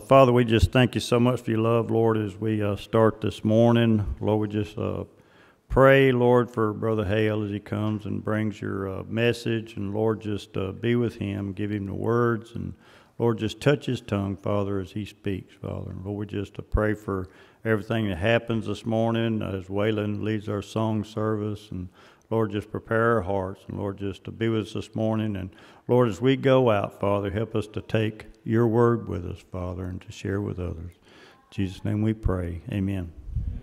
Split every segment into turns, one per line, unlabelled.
Father, we just thank you so much for your love, Lord, as we start this morning. Lord, we just pray, Lord, for Brother Hale as he comes and brings your message. And, Lord, just be with him, give him the words. And, Lord, just touch his tongue, Father, as he speaks, Father. And, Lord, we just pray for everything that happens this morning as Waylon leads our song service. And, Lord, just prepare our hearts. And, Lord, just to be with us this morning. And, Lord, as we go out, Father, help us to take your word with us, Father, and to share with others. In Jesus' name we pray. Amen.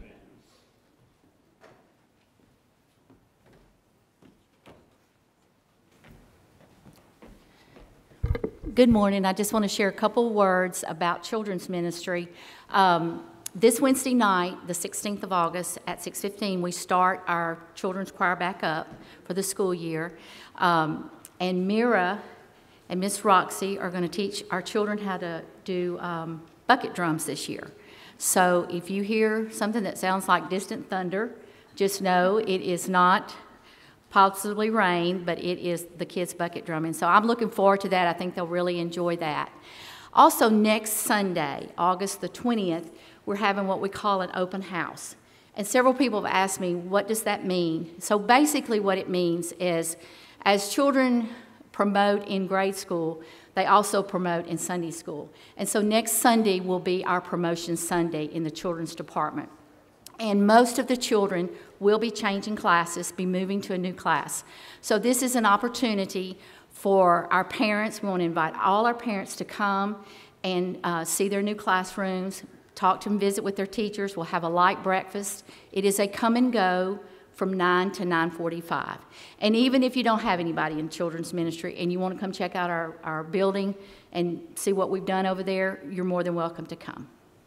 Good morning. I just want to share a couple words about children's ministry. This Wednesday night, the 16th of August at 6:15, we start our children's choir back up for the school year. And Mira and Miss Roxy are going to teach our children how to do bucket drums this year. So if you hear something that sounds like distant thunder, just know it is not possibly rain, but it is the kids' bucket drumming. So I'm looking forward to that. I think they'll really enjoy that. Also, next Sunday, August the 20th, we're having what we call an open house. And several people have asked me, what does that mean? So basically what it means is, as children promote in grade school, they also promote in Sunday school. And so next Sunday will be our promotion Sunday in the children's department. And most of the children will be changing classes, be moving to a new class. So this is an opportunity for our parents. We want to invite all our parents to come and see their new classrooms, talk to them, visit with their teachers. We'll have a light breakfast. It is a come and go from 9 to 9:45. And even if you don't have anybody in children's ministry and you want to come check out our building and see what we've done over there, you're more than welcome to come.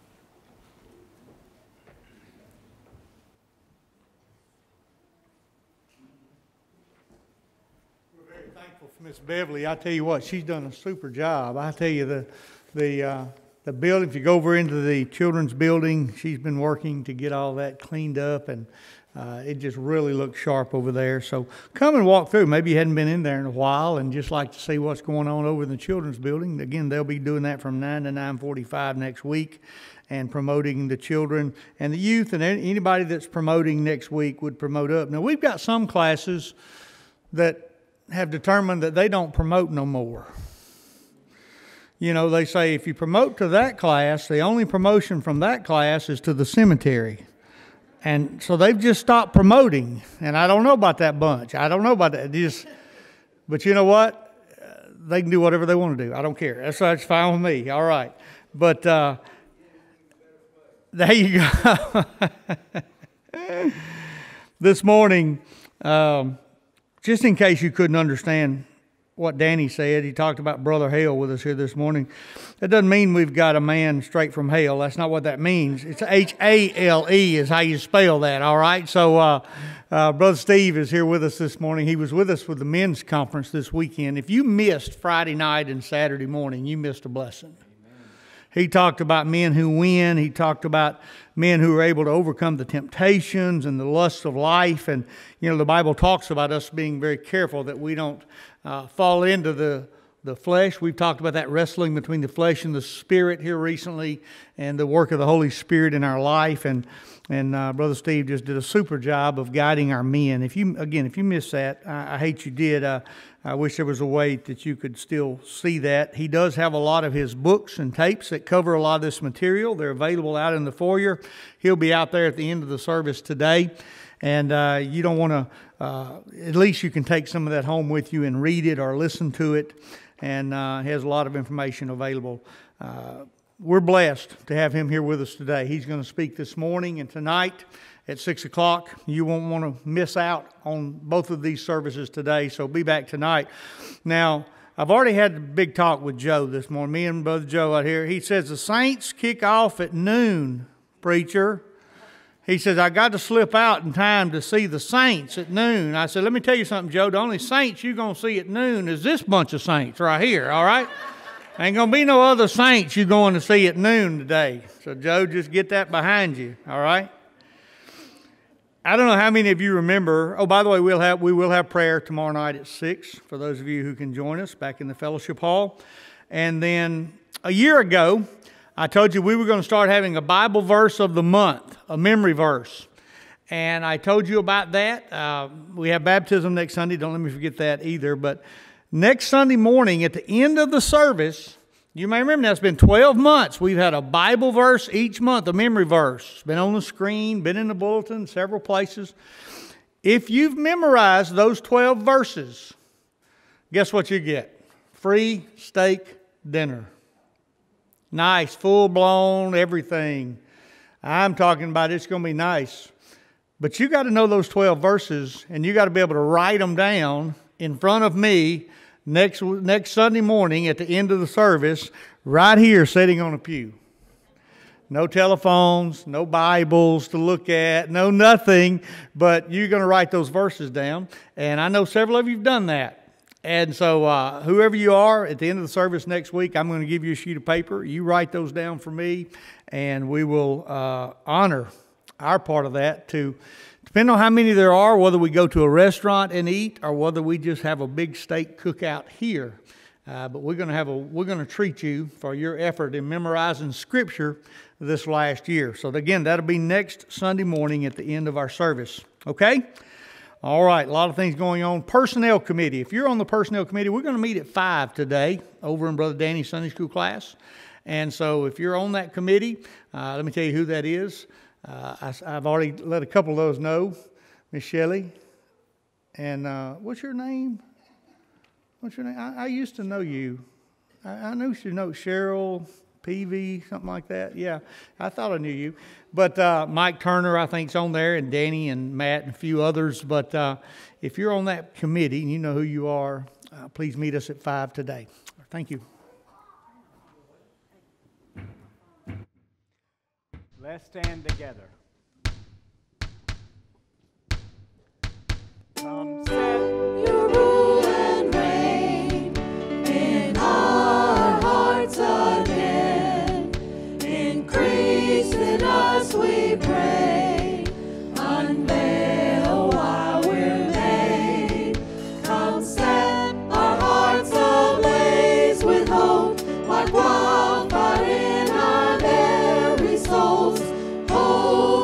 We're very thankful for Miss Beverly. I tell you what, she's done a super job. I tell you, the building, if you go over into the children's building, she's been working to get all that cleaned up, and it just really looks sharp over there. So come and walk through. Maybe you hadn't been in there in a while and just like to see what's going on over in the children's building. Again, they'll be doing that from 9 to 9:45 next week and promoting the children and the youth, and anybody that's promoting next week would promote up. Now, we've got some classes that have determined that they don't promote no more. You know, they say if you promote to that class, the only promotion from that class is to the cemetery. And so they've just stopped promoting. And I don't know about that bunch. I don't know about that. But you know what? They can do whatever they want to do. I don't care. That's fine with me. All right. But there you go. This morning, just in case you couldn't understand what Danny said, he talked about Brother Hale with us here this morning. That doesn't mean we've got a man straight from Hale. That's not what that means. It's H-A-L-E is how you spell that, all right? So Brother Steve is here with us this morning. He was with us with the men's conference this weekend. If you missed Friday night and Saturday morning, you missed a blessing. He talked about men who win. He talked about men who are able to overcome the temptations and the lusts of life. And, you know, the Bible talks about us being very careful that we don't fall into the flesh. We've talked about that wrestling between the flesh and the spirit here recently and the work of the Holy Spirit in our life. And Brother Steve just did a super job of guiding our men. If you missed that, I hate you did. I wish there was a way that you could still see that. He does have a lot of his books and tapes that cover a lot of this material. They're available out in the foyer. He'll be out there at the end of the service today. And you don't want to, at least you can take some of that home with you and read it or listen to it. And he has a lot of information available. We're blessed to have him here with us today. He's going to speak this morning and tonight at 6 o'clock. You won't want to miss out on both of these services today, so be back tonight. Now, I've already had a big talk with Joe this morning, me and Brother Joe out here. He says, the Saints kick off at noon, preacher. He says, I got to slip out in time to see the Saints at noon. I said, let me tell you something, Joe. The only Saints you're going to see at noon is this bunch of Saints right here, all right? Ain't going to be no other Saints you're going to see at noon today. So, Joe, just get that behind you, all right? I don't know how many of you remember. Oh, by the way, we will have prayer tomorrow night at 6 for those of you who can join us back in the fellowship hall. And then a year ago, I told you we were going to start having a Bible verse of the month, a memory verse. And I told you about that. We have baptism next Sunday. Don't let me forget that either. But next Sunday morning at the end of the service, you may remember now, it's been 12 months. We've had a Bible verse each month, a memory verse. It's been on the screen, been in the bulletin, several places. If you've memorized those 12 verses, guess what you get? Free steak dinner. Nice, full-blown, everything. I'm talking about it's going to be nice. But you got to know those 12 verses, and you got to be able to write them down in front of me next Sunday morning at the end of the service, right here sitting on a pew. No telephones, no Bibles to look at, no nothing, but you're going to write those verses down. And I know several of you have done that. And so whoever you are, at the end of the service next week, I'm going to give you a sheet of paper. You write those down for me, and we will honor our part of that to, depending on how many there are, whether we go to a restaurant and eat or whether we just have a big steak cookout here. But we're going to treat you for your effort in memorizing Scripture this last year. So again, that'll be next Sunday morning at the end of our service. Okay? All right, a lot of things going on. Personnel committee. If you're on the personnel committee, we're going to meet at 5 today over in Brother Danny's Sunday school class. And so if you're on that committee, let me tell you who that is. I've already let a couple of those know. Miss Shelley. And what's your name? What's your name? I used to know you. I knew you know Cheryl Peavy, something like that. Yeah, I thought I knew you. But Mike Turner, I think, is on there, and Danny and Matt and a few others. But if you're on that committee and you know who you are, please meet us at 5 today. Thank you.
Let's stand together. Come set
You rule and reign in our hearts again. Increase in us, we pray. Unveil while we're made. Come set our hearts ablaze with hope, like wildfire in our very souls. Oh,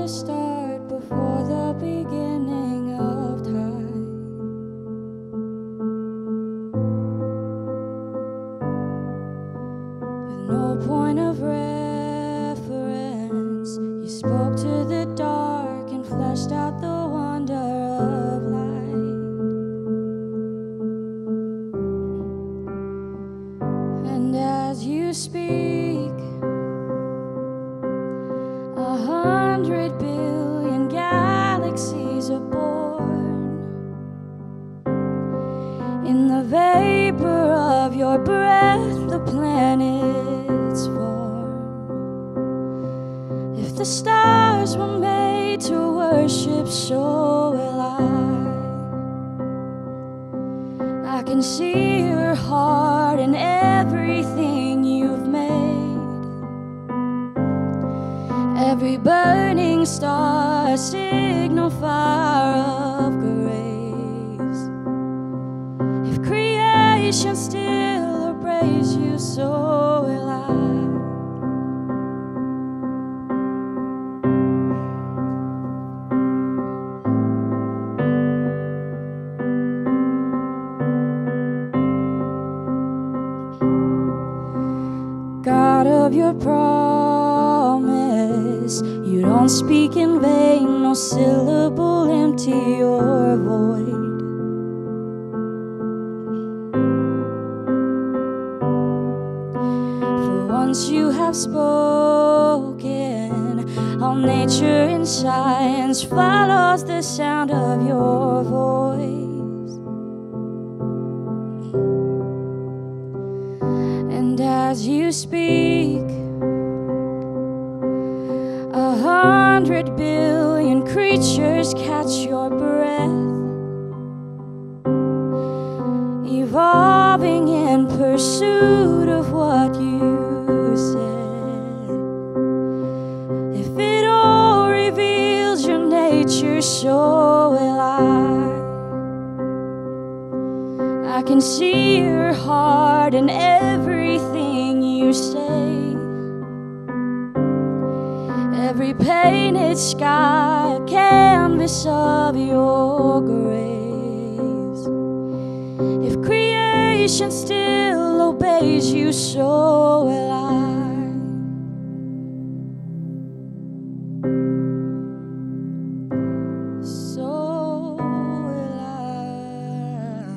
start before the beginning of time. With no point of reference, you spoke to the dark and fleshed out the wonder of light. And as you speak, 100 billion galaxies are born. In the vapor of your breath, the planets form. If the stars were made to worship, so will I can see your heart in everything you've made. Every burning star, a signal fire of grace. If creation still obeys you, so will I. God of your promise, you don't speak in vain, no syllable empty or void. For once you have spoken, all nature and science follows the sound of your voice. And as you speak, 100 billion creatures catch your breath, evolving in pursuit of what you said. If it all reveals your nature, so will I can see your heart in everything you say. Every painted sky, a canvas of your grace. If creation still obeys you, so will I. So will I.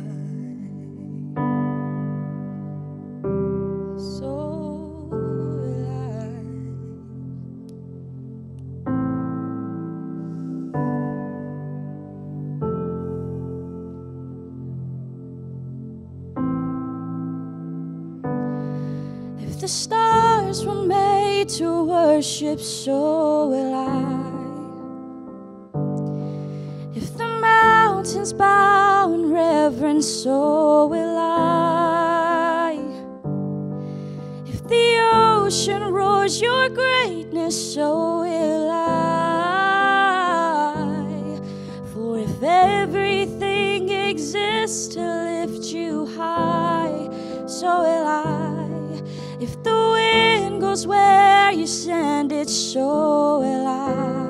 So will I. If the stars were made to worship, so will I. If the mountains bow in reverence, so will I. If the ocean roars your greatness, so will I. For if everything exists to lift you high, so will I. If the wind goes where you send it, so will I.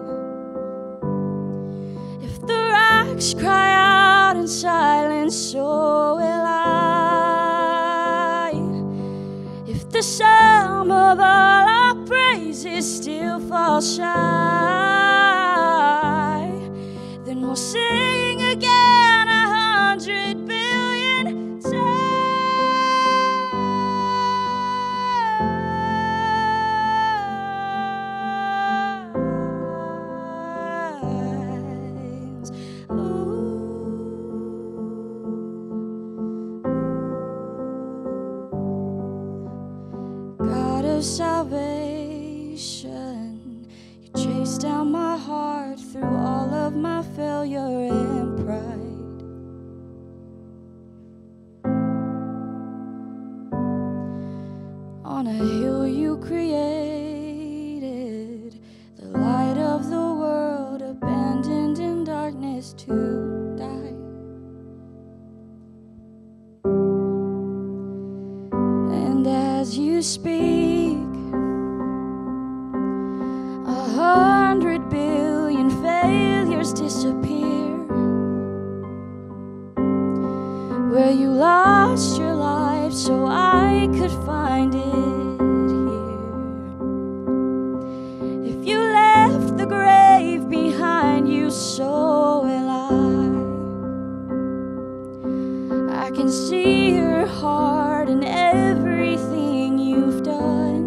If the rocks cry out in silence, so will I. If the sum of all our praises still falls shy, then we'll sing again 100 billion times. God of salvation, you chased down my heart through all of my failure and pride. On a hill you created, the light of the world, abandoned in darkness to die. And as you speak, 100 billion just disappear, where you lost your life so I could find it here. If you left the grave behind you, so will I can see your heart in everything you've done,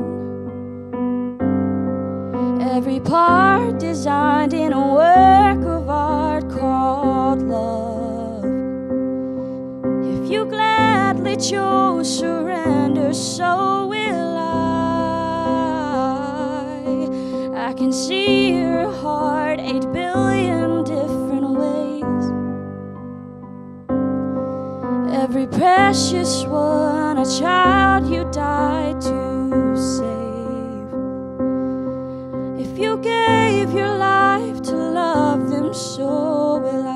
every part designed in a work of art called love. If you gladly chose surrender, so will I can see your heart 8 billion different ways, every precious one, a child you died to save. If you gave your life to love them, so will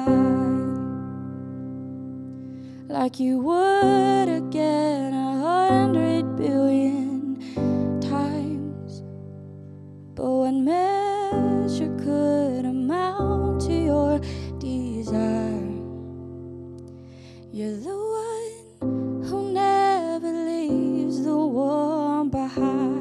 I, like you would again 100 billion times. But what measure could amount to your desire? You're the one who never leaves the one behind.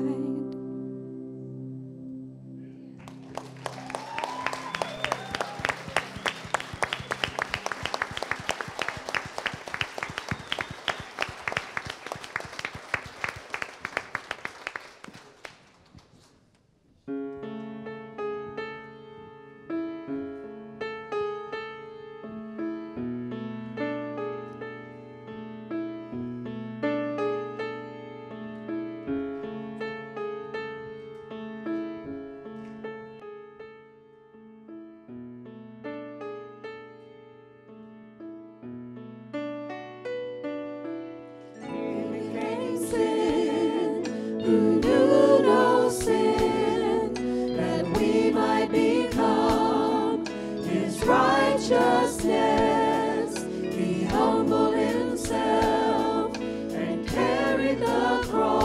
Who knew no sin, that we might become His righteousness. He humbled Himself and carried the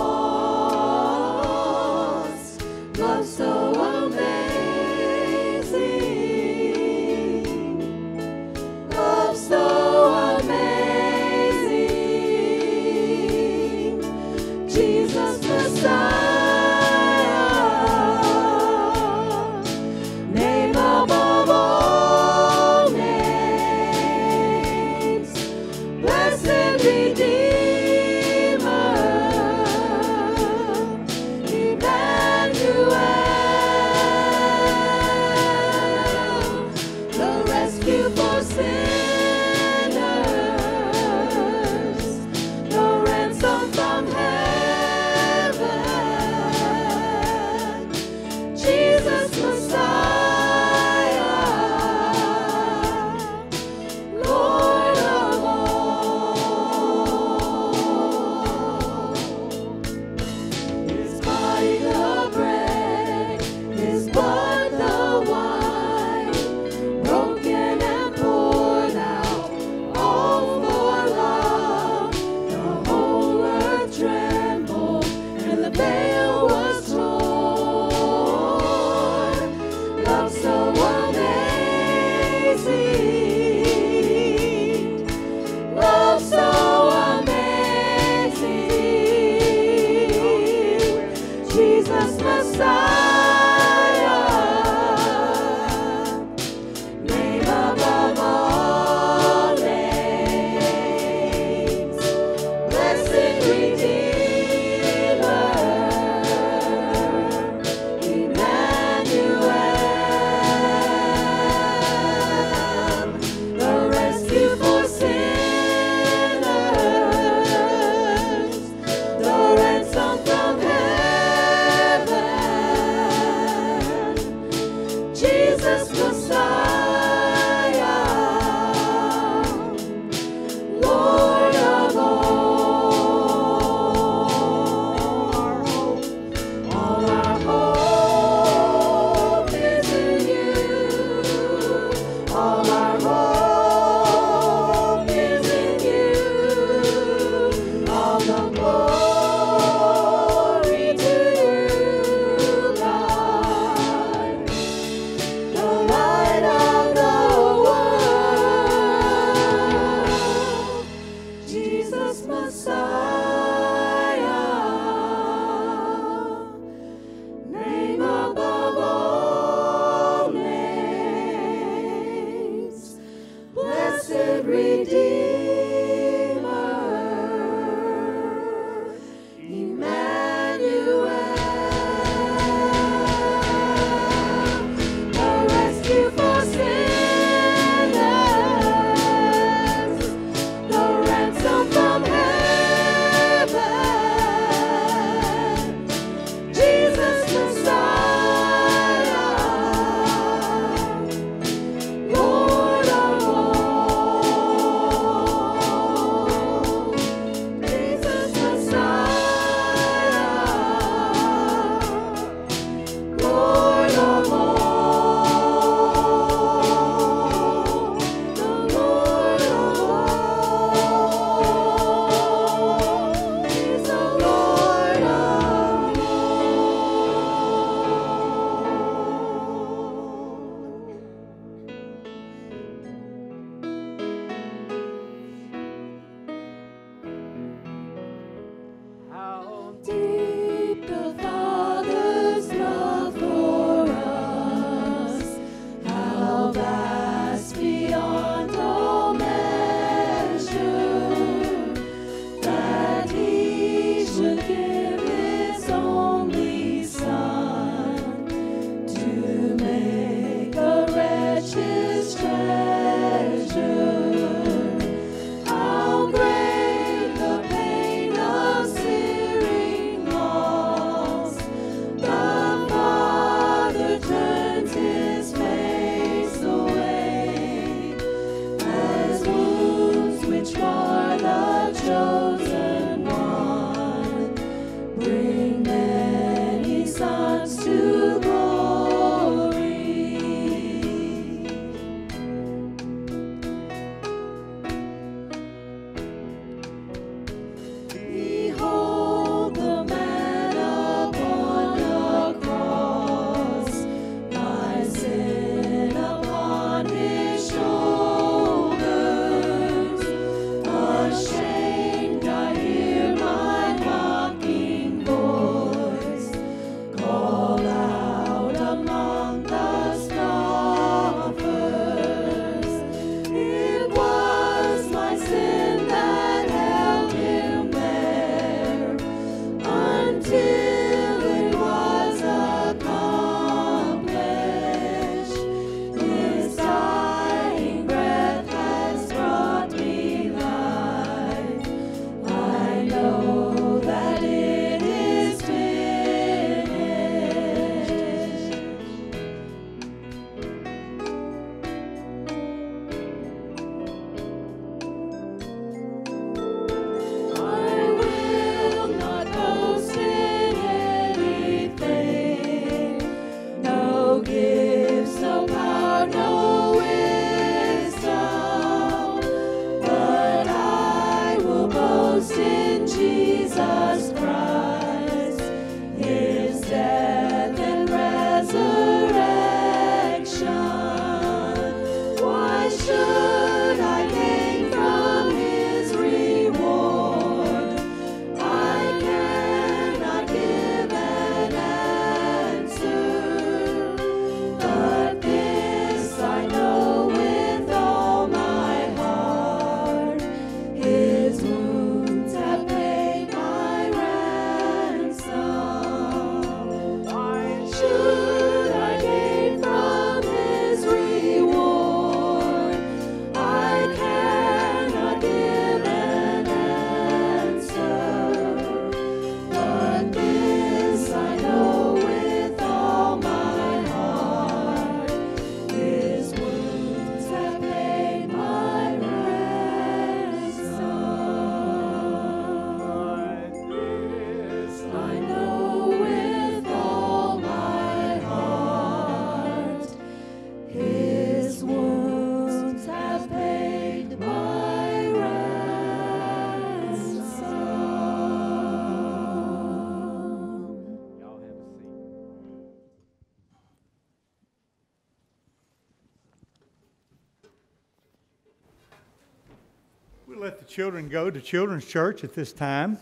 cross. Love so amazing, love so amazing, Jesus Messiah, name above all names, blessed Redeemer, Emmanuel, the rescue for sinners, the ransom from heaven, Jesus Messiah, Lord of all. His body the bread, His blood the wine, broken and poured out, all for love. The whole earth trembled, and the veil was torn. Love so amazing, love so amazing, Jesus Messiah, name above all names, blessed Redeemer, Emmanuel, the rescue for sinners, the ransom from heaven, Jesus Messiah, Lord of all. All our hope is in you. All our hope is in you. All the glory to you, God. The light
We'll let the children go to Children's Church at this time.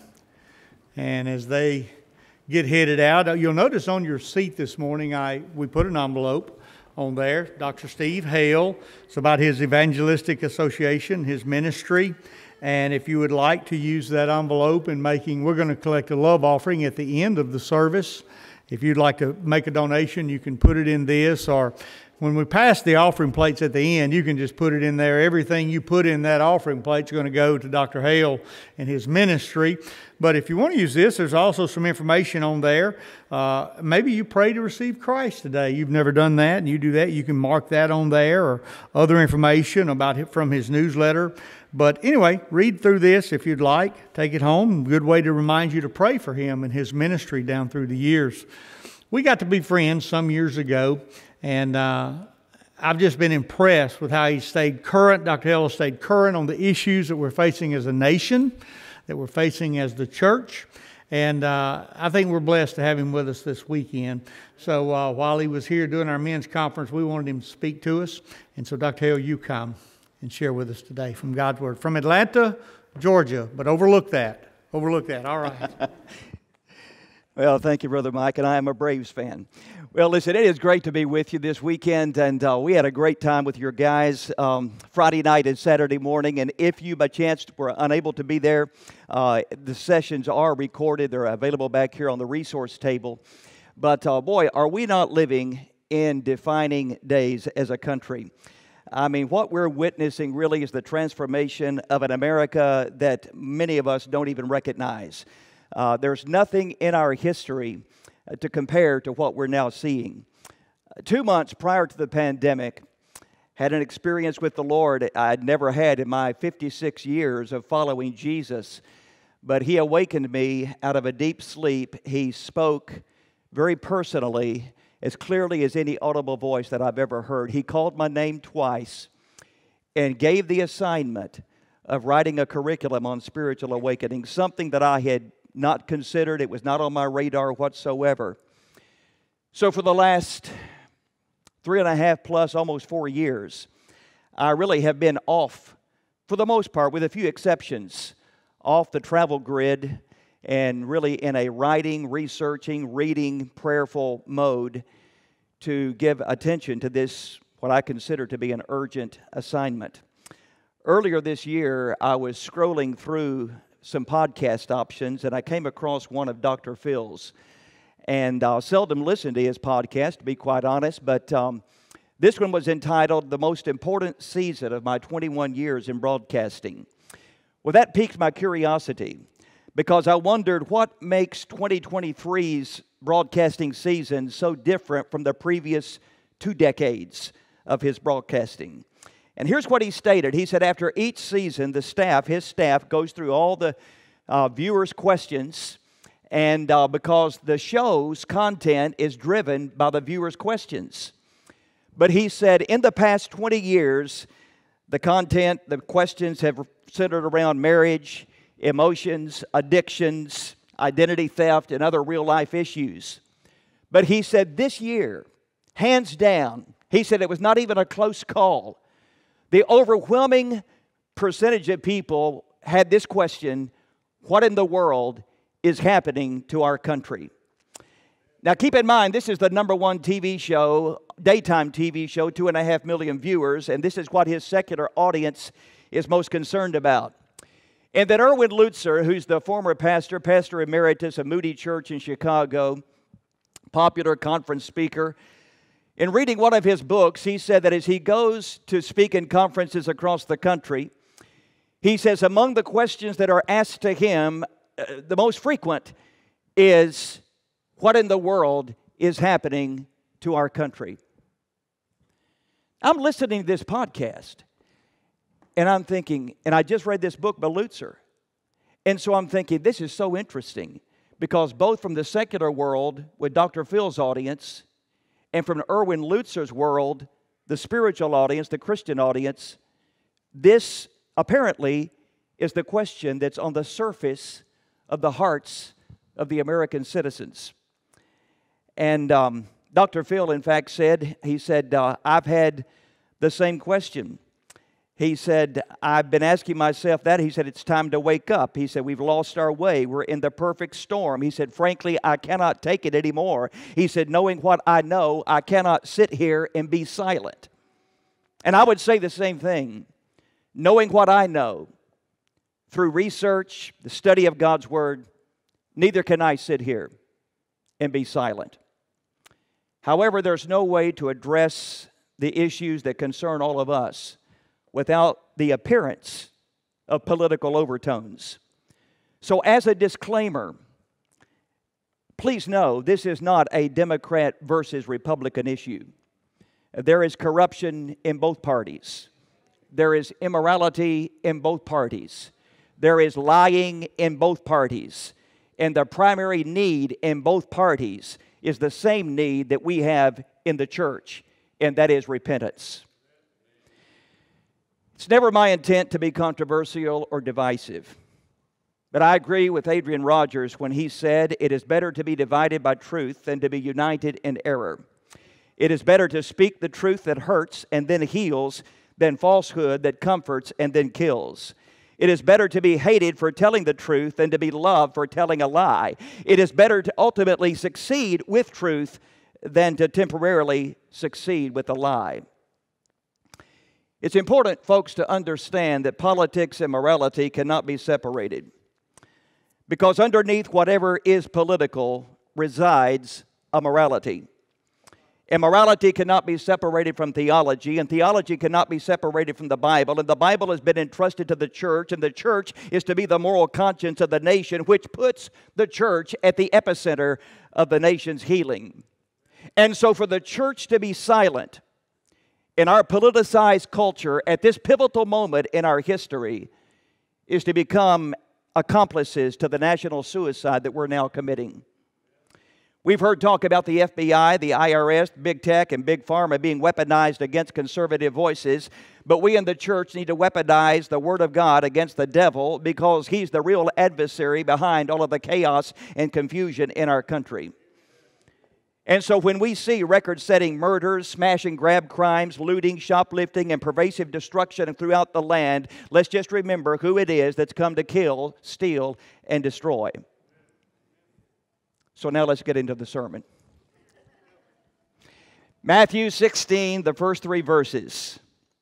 And as they get headed out, you'll notice on your seat this morning, we put an envelope on there. Dr. Steve Hale. It's about his evangelistic association, his ministry. And if you would like to use that envelope in making, we're going to collect a love offering at the end of the service. If you'd like to make a donation, you can put it in this, or when we pass the offering plates at the end, you can just put it in there. Everything you put in that offering plate is going to go to Dr. Hale and his ministry. But if you want to use this, there's also some information on there. Maybe you pray to receive Christ today. You've never done that, and you do that. You can mark that on there, or other information about it from his newsletter. But anyway, read through this if you'd like. Take it home. Good way to remind you to pray for him and his ministry down through the years. We got to be friends some years ago, and I've just been impressed with how he stayed current. Dr. Hale stayed current on the issues that we're facing as a nation, that we're facing as the church. And I think we're blessed to have him with us this weekend. So while he was here doing our men's conference, we wanted him to speak to us. And so, Dr. Hale, you come and share with us today from God's Word. From Atlanta, Georgia, but overlook that. Overlook that. All right.
Well, thank you, Brother Mike, and I am a Braves fan. Well, listen, it is great to be with you this weekend, and we had a great time with your guys Friday night and Saturday morning, and if you, by chance, were unable to be there, the sessions are recorded. They're available back here on the resource table. But, boy, are we not living in defining days as a country. I mean, what we're witnessing really is the transformation of an America that many of us don't even recognize. There's nothing in our history to compare to what we're now seeing. 2 months prior to the pandemic, had an experience with the Lord I'd never had in my 56 years of following Jesus. But He awakened me out of a deep sleep. He spoke very personally, as clearly as any audible voice that I've ever heard. He called my name twice and gave the assignment of writing a curriculum on spiritual awakening, something that I had not considered. It was not on my radar whatsoever. So for the last 3.5 plus, almost 4 years, I really have been off, for the most part, with a few exceptions, off the travel grid and really in a writing, researching, reading, prayerful mode to give attention to this, what I consider to be an urgent assignment. Earlier this year, I was scrolling through some podcast options, and I came across one of Dr. Phil's. And I seldom listen to his podcast, to be quite honest, but this one was entitled, "The Most Important Season of My 21 Years in Broadcasting." Well, that piqued my curiosity, because I wondered what makes 2023's broadcasting season so different from the previous 2 decades of his broadcasting. And here's what he stated. He said after each season, his staff goes through all the viewers' questions, and because the show's content is driven by the viewers' questions. But he said in the past 20 years, the content, the questions have centered around marriage, emotions, addictions, identity theft, and other real-life issues. But he said this year, hands down, he said it was not even a close call. The overwhelming percentage of people had this question: what in the world is happening to our country? Now keep in mind, this is the #1 TV show, daytime TV show, 2.5 million viewers, and this is what his secular audience is most concerned about. And that Erwin Lutzer, who's the former pastor emeritus of Moody Church in Chicago, popular conference speaker, in reading one of his books, he said that as he goes to speak in conferences across the country, he says among the questions that are asked to him, the most frequent is, what in the world is happening to our country? I'm listening to this podcast, and I'm thinking, and I just read this book by Lutzer, and so I'm thinking, this is so interesting, because both from the secular world with Dr. Phil's audience, and from Erwin Lutzer's world, the spiritual audience, the Christian audience, this apparently is the question that's on the surface of the hearts of the American citizens. And Dr. Phil, in fact, said, I've had the same question. He said, I've been asking myself that. He said, it's time to wake up. He said, we've lost our way. We're in the perfect storm. He said, frankly, I cannot take it anymore. He said, knowing what I know, I cannot sit here and be silent. And I would say the same thing. Knowing what I know, through research, the study of God's Word, neither can I sit here and be silent. However, there's no way to address the issues that concern all of us without the appearance of political overtones. So as a disclaimer, please know this is not a Democrat versus Republican issue. There is corruption in both parties. There is immorality in both parties. There is lying in both parties. And the primary need in both parties is the same need that we have in the church, and that is repentance. It's never my intent to be controversial or divisive. But I agree with Adrian Rogers when he said, it is better to be divided by truth than to be united in error. It is better to speak the truth that hurts and then heals than falsehood that comforts and then kills. It is better to be hated for telling the truth than to be loved for telling a lie. It is better to ultimately succeed with truth than to temporarily succeed with a lie. It's important, folks, to understand that politics and morality cannot be separated, because underneath whatever is political resides a morality. And morality cannot be separated from theology, and theology cannot be separated from the Bible. And the Bible has been entrusted to the church, and the church is to be the moral conscience of the nation, which puts the church at the epicenter of the nation's healing. And so for the church to be silent in our politicized culture at this pivotal moment in our history is to become accomplices to the national suicide that we're now committing. We've heard talk about the FBI, the IRS, Big Tech, and Big Pharma being weaponized against conservative voices, but we in the church need to weaponize the Word of God against the devil, because he's the real adversary behind all of the chaos and confusion in our country. And so when we see record-setting murders, smash and grab crimes, looting, shoplifting, and pervasive destruction throughout the land, let's just remember who it is that's come to kill, steal, and destroy. So now let's get into the sermon. Matthew 16, the first 3 verses.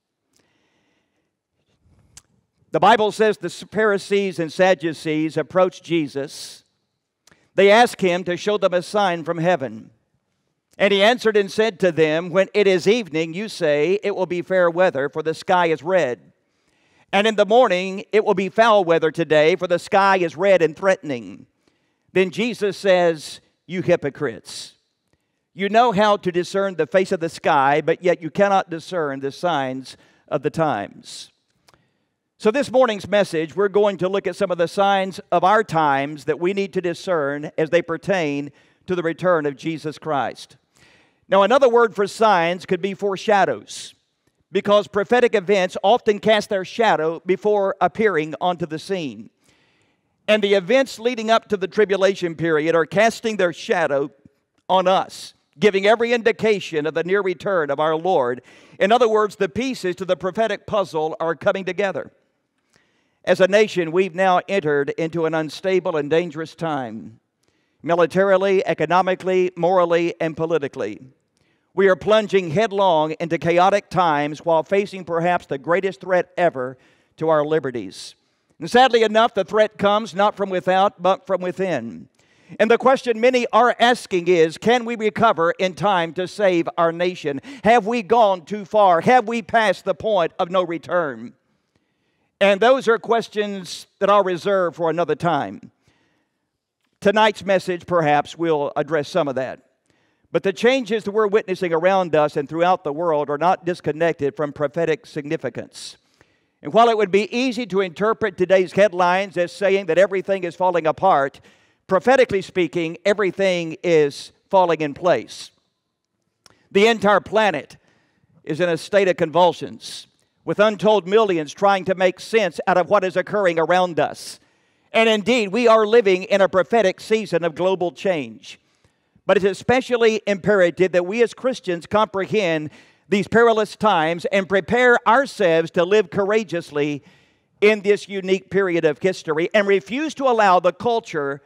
The Bible says the Pharisees and Sadducees approached Jesus. They asked him to show them a sign from heaven. And he answered and said to them, when it is evening, you say, it will be fair weather, for the sky is red. And in the morning, it will be foul weather today, for the sky is red and threatening. Then Jesus says, you hypocrites, you know how to discern the face of the sky, but yet you cannot discern the signs of the times. So this morning's message, we're going to look at some of the signs of our times that we need to discern as they pertain to the return of Jesus Christ. Now, another word for signs could be foreshadows, because prophetic events often cast their shadow before appearing onto the scene. And the events leading up to the tribulation period are casting their shadow on us, giving every indication of the near return of our Lord. In other words, the pieces to the prophetic puzzle are coming together. As a nation, we've now entered into an unstable and dangerous time, militarily, economically, morally, and politically. We are plunging headlong into chaotic times while facing perhaps the greatest threat ever to our liberties. And sadly enough, the threat comes not from without, but from within. And the question many are asking is, can we recover in time to save our nation? Have we gone too far? Have we passed the point of no return? And those are questions that I'll reserve for another time. Tonight's message, perhaps, will address some of that. But the changes that we're witnessing around us and throughout the world are not disconnected from prophetic significance. And while it would be easy to interpret today's headlines as saying that everything is falling apart, prophetically speaking, everything is falling in place. The entire planet is in a state of convulsions, with untold millions trying to make sense out of what is occurring around us. And indeed, we are living in a prophetic season of global change. But it's especially imperative that we as Christians comprehend these perilous times and prepare ourselves to live courageously in this unique period of history and refuse to allow the culture,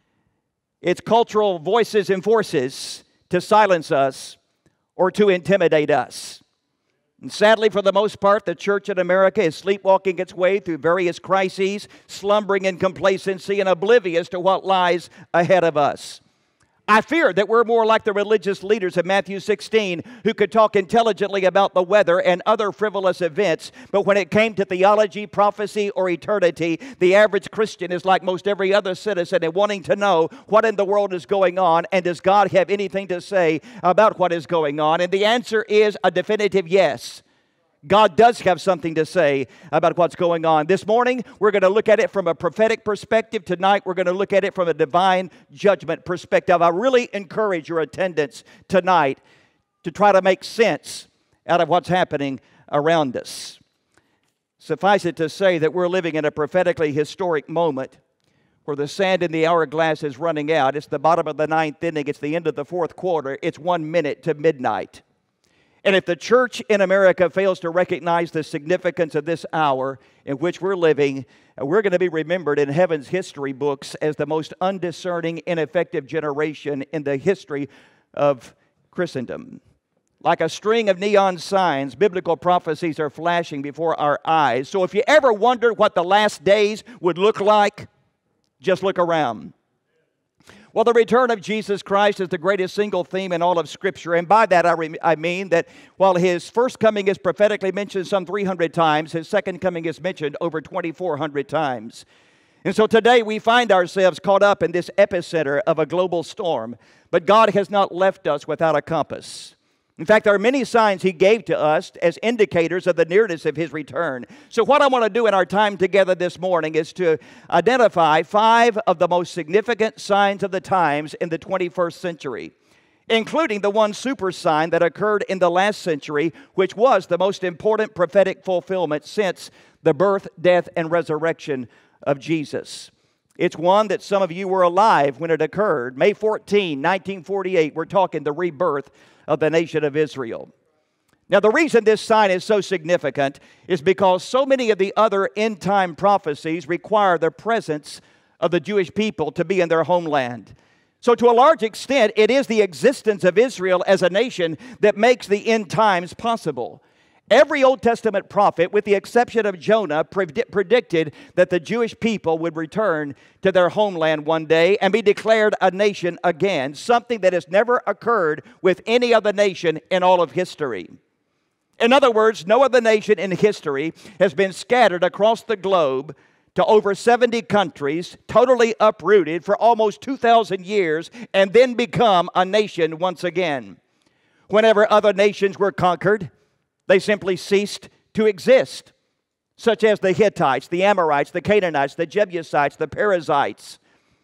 its cultural voices and forces, to silence us or to intimidate us. And sadly, for the most part, the church in America is sleepwalking its way through various crises, slumbering in complacency and oblivious to what lies ahead of us. I fear that we're more like the religious leaders of Matthew 16 who could talk intelligently about the weather and other frivolous events, but when it came to theology, prophecy, or eternity, the average Christian is like most every other citizen and wanting to know what in the world is going on, and does God have anything to say about what is going on? And the answer is a definitive yes. God does have something to say about what's going on. This morning, we're going to look at it from a prophetic perspective. Tonight, we're going to look at it from a divine judgment perspective. I really encourage your attendance tonight to try to make sense out of what's happening around us. Suffice it to say that we're living in a prophetically historic moment where the sand in the hourglass is running out. It's the bottom of the ninth inning. It's the end of the fourth quarter. It's 1 minute to midnight. And if the church in America fails to recognize the significance of this hour in which we're living, we're going to be remembered in heaven's history books as the most undiscerning, ineffective generation in the history of Christendom. Like a string of neon signs, biblical prophecies are flashing before our eyes. So if you ever wondered what the last days would look like, just look around. Well, the return of Jesus Christ is the greatest single theme in all of Scripture. And by that, I mean that while His first coming is prophetically mentioned some 300 times, His second coming is mentioned over 2,400 times. And so today we find ourselves caught up in this epicenter of a global storm. But God has not left us without a compass. In fact, there are many signs He gave to us as indicators of the nearness of His return. So what I want to do in our time together this morning is to identify 5 of the most significant signs of the times in the 21st century, including the one super sign that occurred in the last century, which was the most important prophetic fulfillment since the birth, death, and resurrection of Jesus. It's one that some of you were alive when it occurred. May 14, 1948, we're talking the rebirth of the nation of Israel. Now, the reason this sign is so significant is because so many of the other end-time prophecies require the presence of the Jewish people to be in their homeland. So to a large extent, it is the existence of Israel as a nation that makes the end times possible. Every Old Testament prophet, with the exception of Jonah, predicted that the Jewish people would return to their homeland one day and be declared a nation again, something that has never occurred with any other nation in all of history. In other words, no other nation in history has been scattered across the globe to over 70 countries, totally uprooted for almost 2,000 years, and then become a nation once again. Whenever other nations were conquered, they simply ceased to exist, such as the Hittites, the Amorites, the Canaanites, the Jebusites, the Perizzites.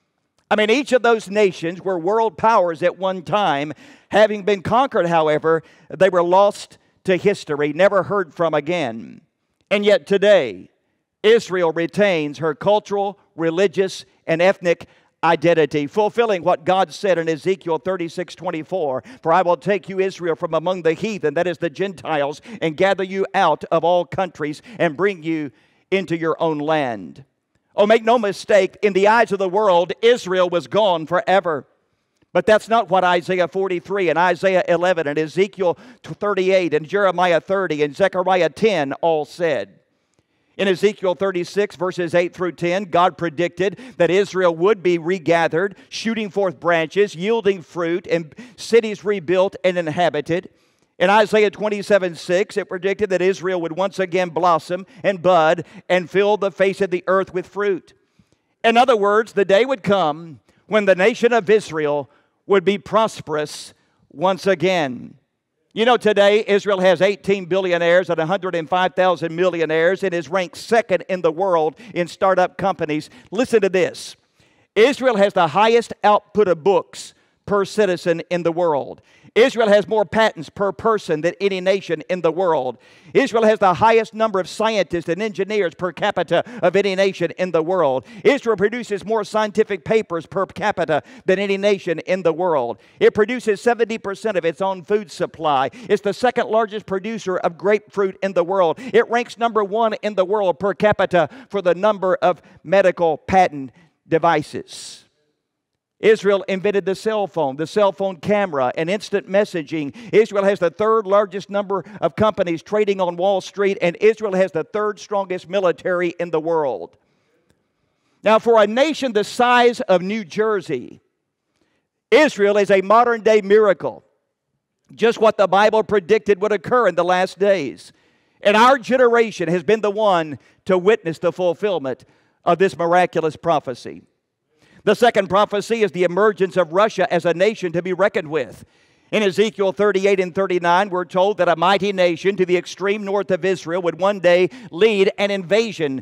I mean, each of those nations were world powers at one time. Having been conquered, however, they were lost to history, never heard from again. And yet today, Israel retains her cultural, religious, and ethnic identity, fulfilling what God said in Ezekiel 36:24. For I will take you, Israel, from among the heathen, that is the Gentiles, and gather you out of all countries and bring you into your own land. Oh, make no mistake, in the eyes of the world, Israel was gone forever. But that's not what Isaiah 43 and Isaiah 11 and Ezekiel 38 and Jeremiah 30 and Zechariah 10 all said. In Ezekiel 36, verses 8 through 10, God predicted that Israel would be regathered, shooting forth branches, yielding fruit, and cities rebuilt and inhabited. In Isaiah 27:6, it predicted that Israel would once again blossom and bud and fill the face of the earth with fruit. In other words, the day would come when the nation of Israel would be prosperous once again. You know, today Israel has 18 billionaires and 105,000 millionaires and is ranked second in the world in startup companies. Listen to this. Israel has the highest output of books per citizen in the world. Israel has more patents per person than any nation in the world. Israel has the highest number of scientists and engineers per capita of any nation in the world. Israel produces more scientific papers per capita than any nation in the world. It produces 70% of its own food supply. It's the second largest producer of grapefruit in the world. It ranks number 1 in the world per capita for the number of medical patent devices. Israel invented the cell phone camera, and instant messaging. Israel has the third largest number of companies trading on Wall Street, and Israel has the third strongest military in the world. Now, for a nation the size of New Jersey, Israel is a modern-day miracle. Just what the Bible predicted would occur in the last days. And our generation has been the one to witness the fulfillment of this miraculous prophecy. The second prophecy is the emergence of Russia as a nation to be reckoned with. In Ezekiel 38 and 39, we're told that a mighty nation to the extreme north of Israel would one day lead an invasion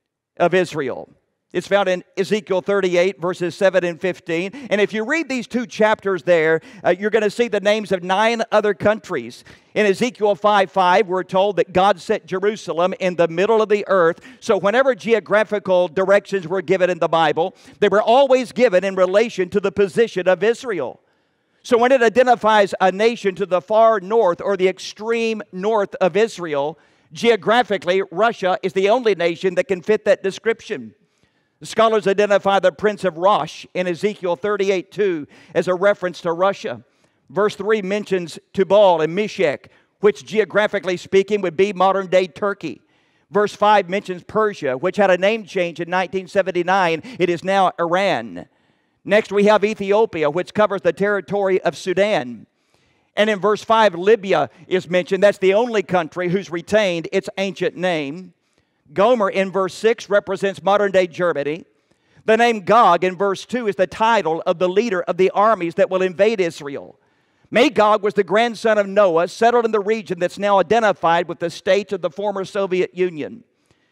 of Israel. It's found in Ezekiel 38, verses 7 and 15. And if you read these two chapters there, you're going to see the names of 9 other countries. In Ezekiel 5:5, we're told that God set Jerusalem in the middle of the earth. So whenever geographical directions were given in the Bible, they were always given in relation to the position of Israel. So when it identifies a nation to the far north or the extreme north of Israel, geographically, Russia is the only nation that can fit that description. Scholars identify the prince of Rosh in Ezekiel 38:2 as a reference to Russia. Verse 3 mentions Tubal and Meshech, which geographically speaking would be modern-day Turkey. Verse 5 mentions Persia, which had a name change in 1979. It is now Iran. Next we have Ethiopia, which covers the territory of Sudan. And in verse 5, Libya is mentioned. That's the only country who's retained its ancient name. Gomer in verse 6 represents modern-day Germany. The name Gog in verse 2 is the title of the leader of the armies that will invade Israel. Magog was the grandson of Noah, settled in the region that's now identified with the states of the former Soviet Union.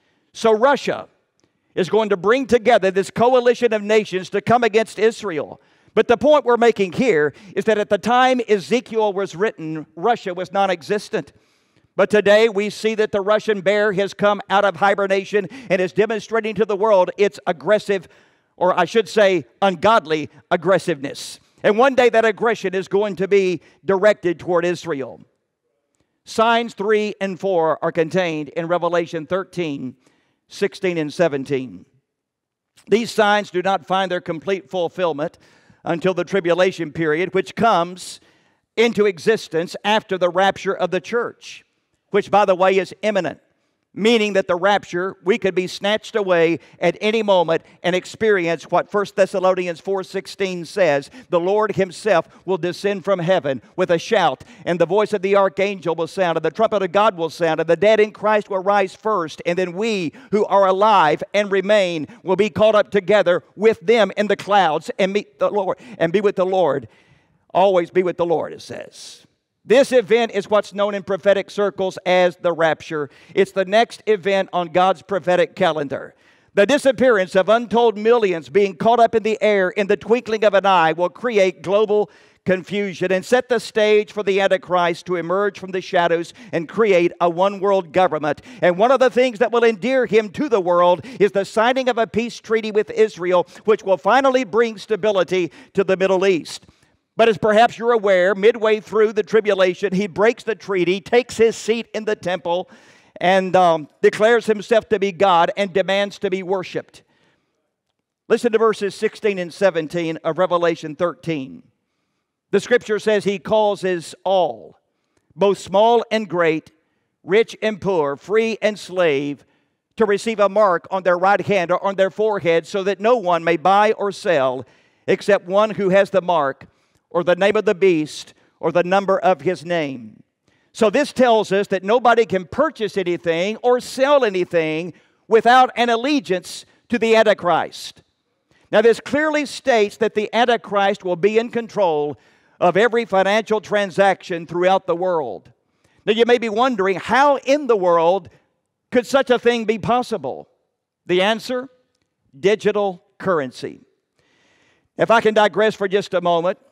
So Russia is going to bring together this coalition of nations to come against Israel. But the point we're making here is that at the time Ezekiel was written, Russia was non-existent. But today we see that the Russian bear has come out of hibernation and is demonstrating to the world its aggressive, or I should say ungodly aggressiveness. And one day that aggression is going to be directed toward Israel. Signs 3 and 4 are contained in Revelation 13, 16 and 17. These signs do not find their complete fulfillment until the tribulation period, which comes into existence after the rapture of the church, which, by the way, is imminent, meaning that the rapture, we could be snatched away at any moment and experience what 1 Thessalonians 4:16 says. The Lord himself will descend from heaven with a shout, and the voice of the archangel will sound, and the trumpet of God will sound, and the dead in Christ will rise first, and then we who are alive and remain will be caught up together with them in the clouds and meet the Lord, and be with the Lord. Always be with the Lord, it says. This event is what's known in prophetic circles as the rapture. It's the next event on God's prophetic calendar. The disappearance of untold millions being caught up in the air in the twinkling of an eye will create global confusion and set the stage for the Antichrist to emerge from the shadows and create a one-world government. And one of the things that will endear him to the world is the signing of a peace treaty with Israel, which will finally bring stability to the Middle East. But as perhaps you're aware, midway through the tribulation, he breaks the treaty, takes his seat in the temple, and declares himself to be God and demands to be worshiped. Listen to verses 16 and 17 of Revelation 13. The scripture says he causes all, both small and great, rich and poor, free and slave, to receive a mark on their right hand or on their forehead, so that no one may buy or sell except one who has the mark, or the name of the beast, or the number of his name. So this tells us that nobody can purchase anything or sell anything without an allegiance to the Antichrist. Now this clearly states that the Antichrist will be in control of every financial transaction throughout the world. Now you may be wondering, how in the world could such a thing be possible? The answer? Digital currency. If I can digress for just a moment,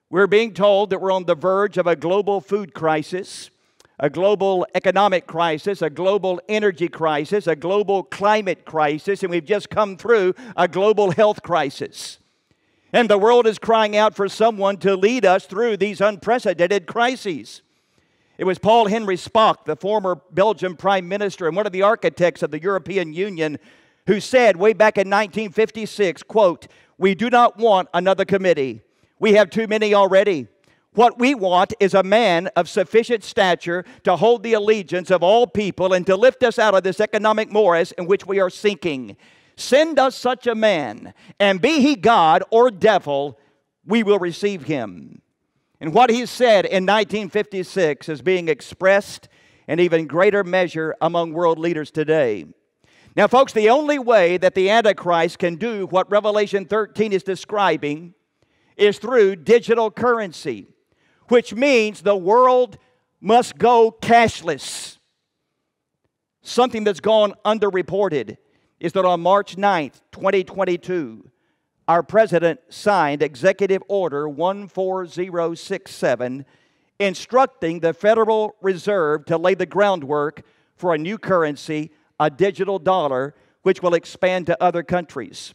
We're being told that we're on the verge of a global food crisis, a global economic crisis, a global energy crisis, a global climate crisis, and we've just come through a global health crisis. And the world is crying out for someone to lead us through these unprecedented crises. It was Paul Henry Spaak, the former Belgian Prime Minister and one of the architects of the European Union, who said way back in 1956, quote, "We do not want another committee. We have too many already. What we want is a man of sufficient stature to hold the allegiance of all people and to lift us out of this economic morass in which we are sinking. Send us such a man, and be he God or devil, we will receive him." And what he said in 1956 is being expressed in even greater measure among world leaders today. Now, folks, the only way that the Antichrist can do what Revelation 13 is describing is through digital currency, which means the world must go cashless. Something that's gone underreported is that on March 9th, 2022, our president signed Executive Order 14067, instructing the Federal Reserve to lay the groundwork for a new currency, a digital dollar, which will expand to other countries.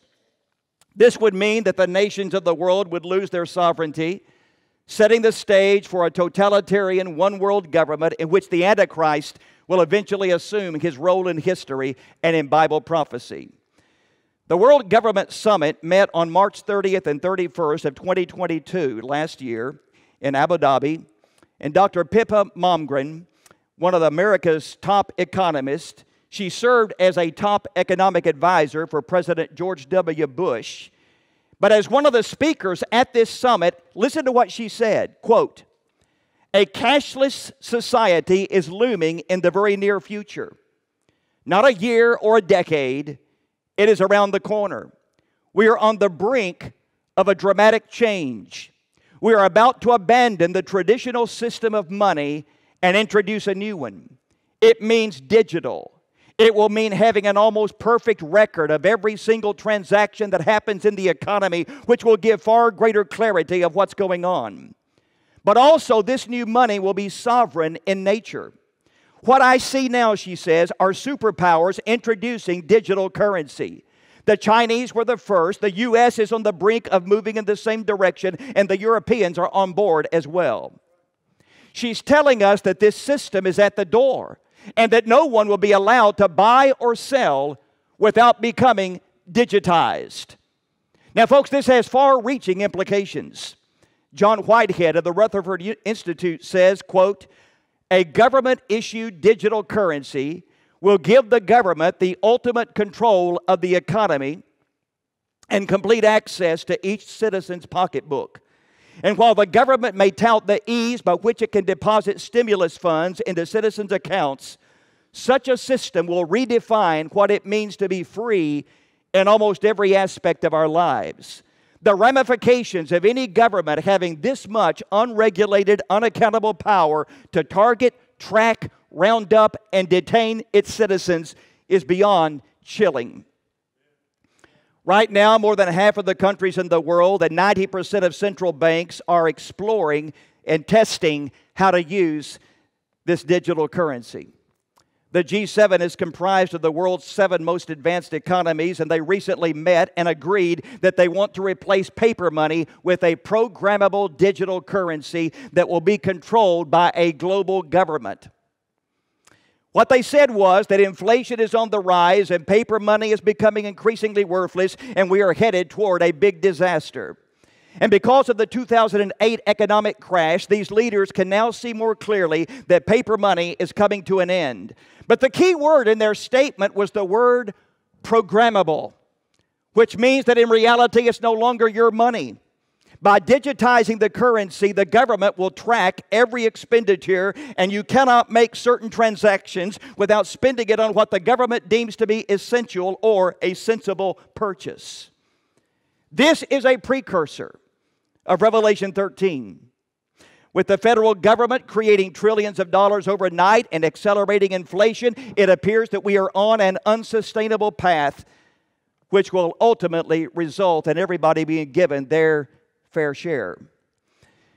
This would mean that the nations of the world would lose their sovereignty, setting the stage for a totalitarian one-world government in which the Antichrist will eventually assume his role in history and in Bible prophecy. The World Government Summit met on March 30th and 31st of 2022, last year, in Abu Dhabi, and Dr. Pippa Malmgren, one of America's top economists, she served as a top economic advisor for President George W. Bush. But as one of the speakers at this summit, listen to what she said, quote, "A cashless society is looming in the very near future. Not a year or a decade, it is around the corner. We are on the brink of a dramatic change. We are about to abandon the traditional system of money and introduce a new one. It means digital. It will mean having an almost perfect record of every single transaction that happens in the economy, which will give far greater clarity of what's going on. But also, this new money will be sovereign in nature. What I see now," she says, "are superpowers introducing digital currency. The Chinese were the first. The U.S. is on the brink of moving in the same direction, and the Europeans are on board as well." She's telling us that this system is at the door, and that no one will be allowed to buy or sell without becoming digitized. Now, folks, this has far-reaching implications. John Whitehead of the Rutherford Institute says, quote, "A government-issued digital currency will give the government the ultimate control of the economy and complete access to each citizen's pocketbook. And while the government may tout the ease by which it can deposit stimulus funds into citizens' accounts, such a system will redefine what it means to be free in almost every aspect of our lives. The ramifications of any government having this much unregulated, unaccountable power to target, track, round up, and detain its citizens is beyond chilling." Right now, more than half of the countries in the world and 90% of central banks are exploring and testing how to use this digital currency. The G7 is comprised of the world's 7 most advanced economies, and they recently met and agreed that they want to replace paper money with a programmable digital currency that will be controlled by a global government. What they said was that inflation is on the rise and paper money is becoming increasingly worthless, and we are headed toward a big disaster. And because of the 2008 economic crash, these leaders can now see more clearly that paper money is coming to an end. But the key word in their statement was the word programmable, which means that in reality it's no longer your money. By digitizing the currency, the government will track every expenditure, and you cannot make certain transactions without spending it on what the government deems to be essential or a sensible purchase. This is a precursor of Revelation 13. With the federal government creating trillions of dollars overnight and accelerating inflation, it appears that we are on an unsustainable path, which will ultimately result in everybody being given their fair share.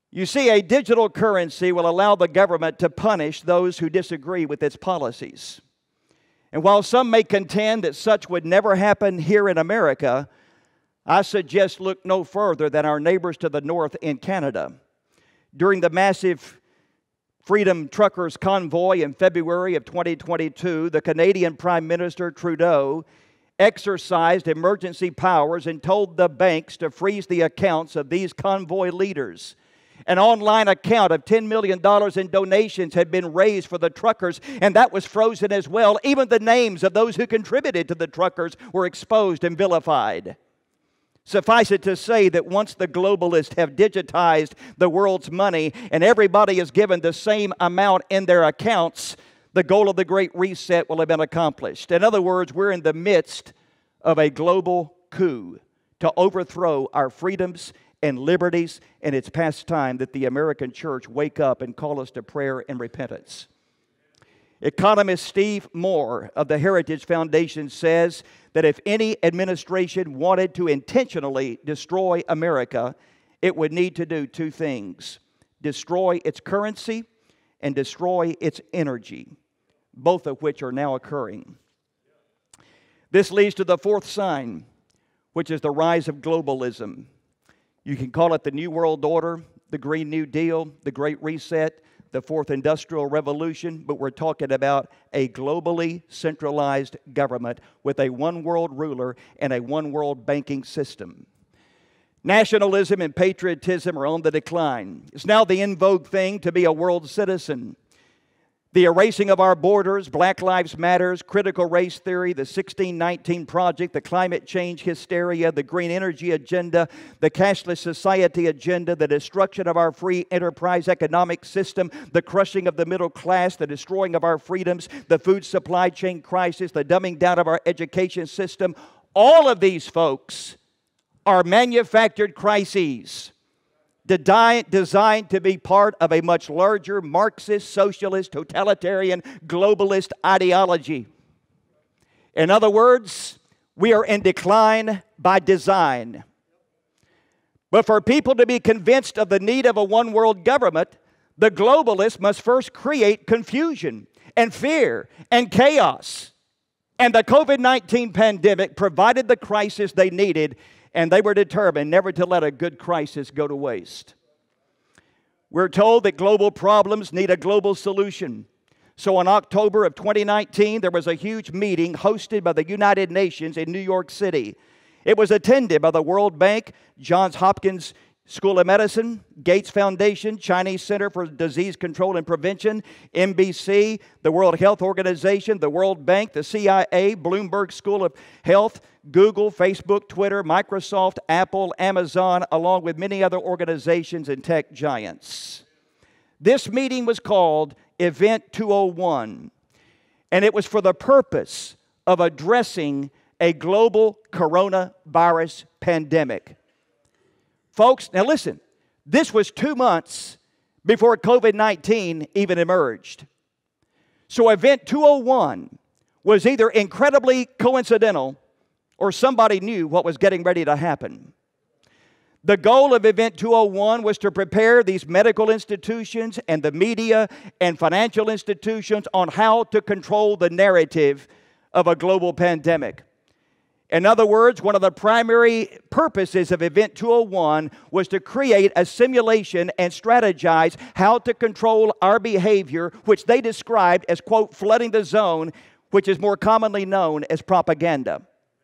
You see, a digital currency will allow the government to punish those who disagree with its policies. And while some may contend that such would never happen here in America, I suggest look no further than our neighbors to the north in Canada. During the massive Freedom Truckers convoy in February of 2022, the Canadian Prime Minister Trudeau exercised emergency powers and told the banks to freeze the accounts of these convoy leaders. An online account of $10 million in donations had been raised for the truckers, and that was frozen as well. Even the names of those who contributed to the truckers were exposed and vilified. Suffice it to say that once the globalists have digitized the world's money and everybody is given the same amount in their accounts, the goal of the Great Reset will have been accomplished. In other words, we're in the midst of a global coup to overthrow our freedoms and liberties, and it's past time that the American church wake up and call us to prayer and repentance. Economist Steve Moore of the Heritage Foundation says that if any administration wanted to intentionally destroy America, it would need to do two things: destroy its currency and destroy its energy, both of which are now occurring. This leads to the fourth sign, which is the rise of globalism. You can call it the New World Order, the Green New Deal, the Great Reset, the Fourth Industrial Revolution, but we're talking about a globally centralized government with a one-world ruler and a one-world banking system. Nationalism and patriotism are on the decline. It's now the in vogue thing to be a world citizen. The erasing of our borders, Black Lives Matters, critical race theory, the 1619 Project, the climate change hysteria, the green energy agenda, the cashless society agenda, the destruction of our free enterprise economic system, the crushing of the middle class, the destroying of our freedoms, the food supply chain crisis, the dumbing down of our education system. All of these, folks, are manufactured crises designed to be part of a much larger Marxist, socialist, totalitarian, globalist ideology. In other words, we are in decline by design. But for people to be convinced of the need of a one-world government, the globalists must first create confusion and fear and chaos. And the COVID-19 pandemic provided the crisis they needed, and they were determined never to let a good crisis go to waste. We're told that global problems need a global solution. So in October of 2019, there was a huge meeting hosted by the United Nations in New York City. It was attended by the World Bank, Johns Hopkins School of Medicine, Gates Foundation, Chinese Center for Disease Control and Prevention, NBC, the World Health Organization, the World Bank, the CIA, Bloomberg School of Health, Google, Facebook, Twitter, Microsoft, Apple, Amazon, along with many other organizations and tech giants. This meeting was called Event 201, and it was for the purpose of addressing a global coronavirus pandemic. Folks, now listen, this was 2 months before COVID-19 even emerged. So Event 201 was either incredibly coincidental or somebody knew what was getting ready to happen. The goal of Event 201 was to prepare these medical institutions and the media and financial institutions on how to control the narrative of a global pandemic. In other words, one of the primary purposes of Event 201 was to create a simulation and strategize how to control our behavior, which they described as, quote, flooding the zone, which is more commonly known as propaganda.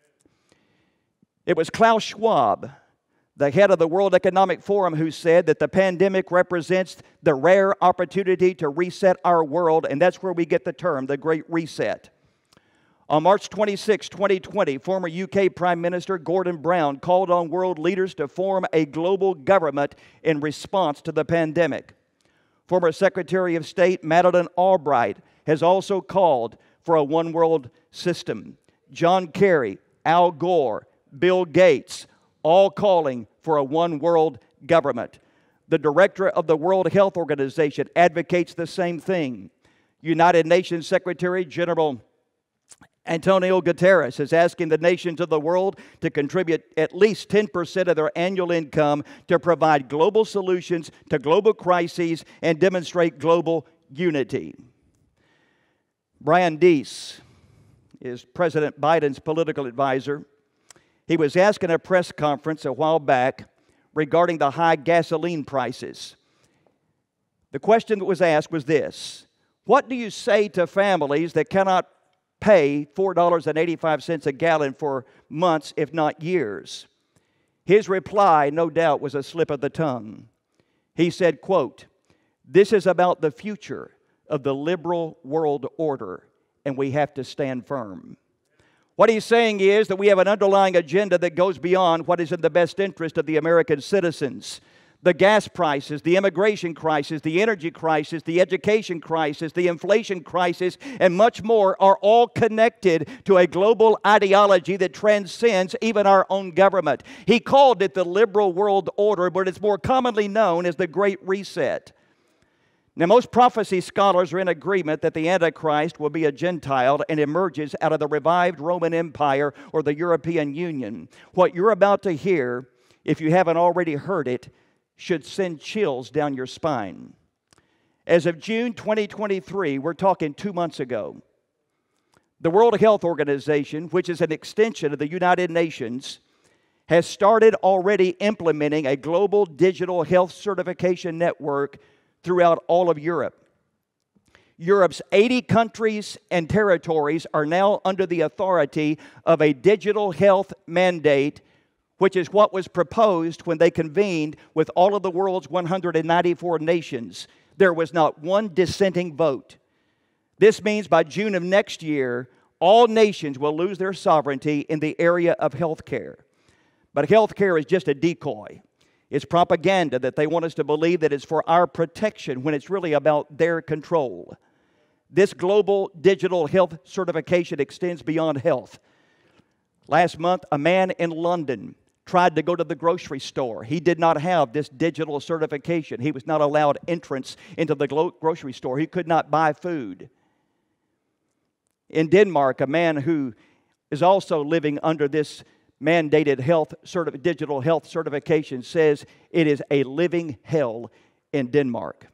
It was Klaus Schwab, the head of the World Economic Forum, who said that the pandemic represents the rare opportunity to reset our world, and that's where we get the term, the Great Reset. On March 26, 2020, former UK Prime Minister Gordon Brown called on world leaders to form a global government in response to the pandemic. Former Secretary of State Madeleine Albright has also called for a one-world system. John Kerry, Al Gore, Bill Gates, all calling for a one-world government. The director of the World Health Organization advocates the same thing. United Nations Secretary General Antonio Guterres is asking the nations of the world to contribute at least 10% of their annual income to provide global solutions to global crises and demonstrate global unity. Brian Deese is President Biden's political advisor. He was asked in a press conference a while back regarding the high gasoline prices. The question that was asked was this: what do you say to families that cannot pay $4.85 a gallon for months, if not years? His reply, no doubt, was a slip of the tongue. He said, quote, "This is about the future of the liberal world order, and we have to stand firm." What he's saying is that we have an underlying agenda that goes beyond what is in the best interest of the American citizens. The gas prices, the immigration crisis, the energy crisis, the education crisis, the inflation crisis, and much more are all connected to a global ideology that transcends even our own government. He called it the liberal world order, but it's more commonly known as the Great Reset. Now, most prophecy scholars are in agreement that the Antichrist will be a Gentile and emerges out of the revived Roman Empire or the European Union. What you're about to hear, if you haven't already heard it, should send chills down your spine. As of June 2023, we're talking 2 months ago, the World Health Organization, which is an extension of the United Nations, has started already implementing a global digital health certification network throughout all of Europe. Europe's 80 countries and territories are now under the authority of a digital health mandate, which is what was proposed when they convened with all of the world's 194 nations. There was not one dissenting vote. This means by June of next year, all nations will lose their sovereignty in the area of health care. But health care is just a decoy. It's propaganda that they want us to believe that it's for our protection when it's really about their control. This global digital health certification extends beyond health. Last month, a man in London tried to go to the grocery store. He did not have this digital certification. He was not allowed entrance into the grocery store. He could not buy food. In Denmark, a man who is also living under this mandated digital health certification says it is a living hell in Denmark.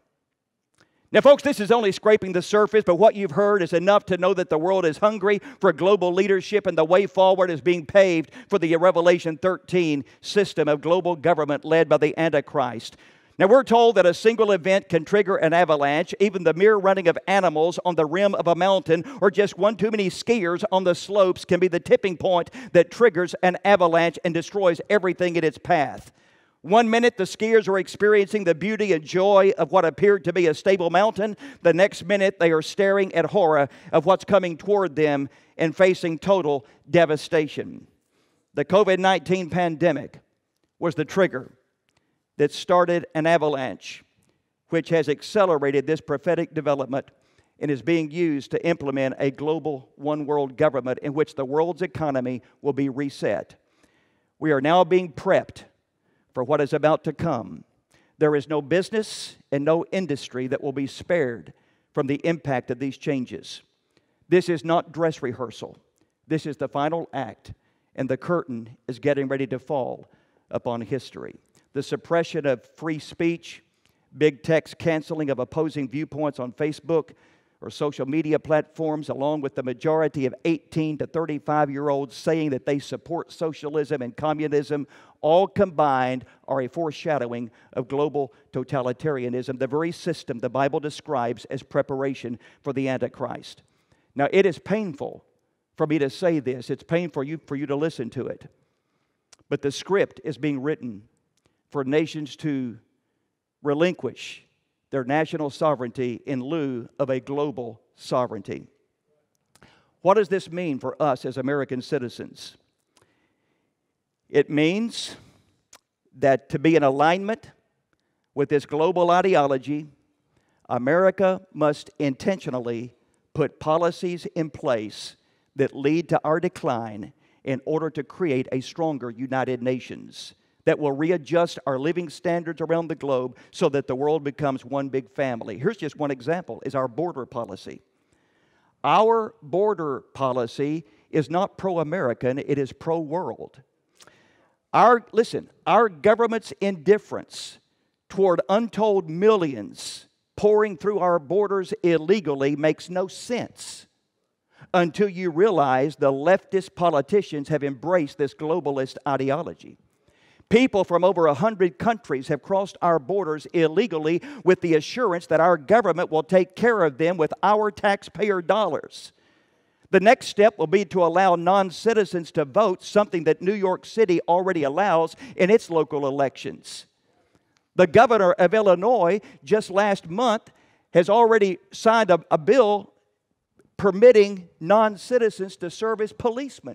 Now, folks, this is only scraping the surface, but what you've heard is enough to know that the world is hungry for global leadership, and the way forward is being paved for the Revelation 13 system of global government led by the Antichrist. Now, we're told that a single event can trigger an avalanche. Even the mere running of animals on the rim of a mountain or just one too many skiers on the slopes can be the tipping point that triggers an avalanche and destroys everything in its path. 1 minute, the skiers are experiencing the beauty and joy of what appeared to be a stable mountain. The next minute, they are staring at horror of what's coming toward them and facing total devastation. The COVID-19 pandemic was the trigger that started an avalanche, which has accelerated this prophetic development and is being used to implement a global one-world government in which the world's economy will be reset. We are now being prepped for what is about to come. There is no business and no industry that will be spared from the impact of these changes. This is not dress rehearsal. This is the final act, and the curtain is getting ready to fall upon history. The suppression of free speech, big tech's canceling of opposing viewpoints on Facebook or social media platforms, along with the majority of 18 to 35-year-olds saying that they support socialism and communism, all combined are a foreshadowing of global totalitarianism, the very system the Bible describes as preparation for the Antichrist. Now, it is painful for me to say this. It's painful for you to listen to it. But the script is being written for nations to relinquish their national sovereignty in lieu of a global sovereignty. What does this mean for us as American citizens? It means that to be in alignment with this global ideology, America must intentionally put policies in place that lead to our decline in order to create a stronger United Nations that will readjust our living standards around the globe so that the world becomes one big family. Here's just one example, is our border policy. Our border policy is not pro-American, it is pro-world. Our government's indifference toward untold millions pouring through our borders illegally makes no sense until you realize the leftist politicians have embraced this globalist ideology. People from over 100 countries have crossed our borders illegally with the assurance that our government will take care of them with our taxpayer dollars. The next step will be to allow non-citizens to vote, something that New York City already allows in its local elections. The governor of Illinois, just last month, has already signed a bill permitting non-citizens to serve as policemen.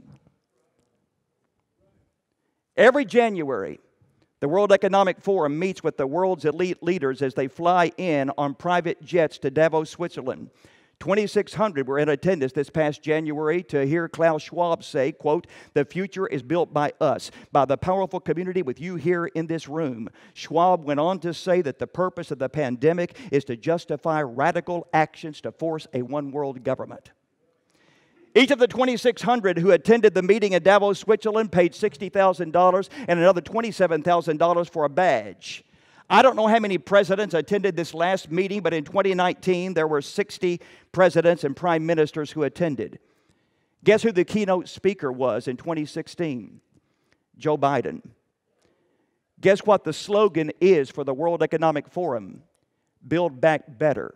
Every January, the World Economic Forum meets with the world's elite leaders as they fly in on private jets to Davos, Switzerland. 2,600 were in attendance this past January to hear Klaus Schwab say, quote, "The future is built by us, by the powerful community with you here in this room." Schwab went on to say that the purpose of the pandemic is to justify radical actions to force a one-world government. Each of the 2,600 who attended the meeting in Davos, Switzerland, paid $60,000 and another $27,000 for a badge. I don't know how many presidents attended this last meeting, but in 2019, there were 60 presidents and prime ministers who attended. Guess who the keynote speaker was in 2016? Joe Biden. Guess what the slogan is for the World Economic Forum? Build back better.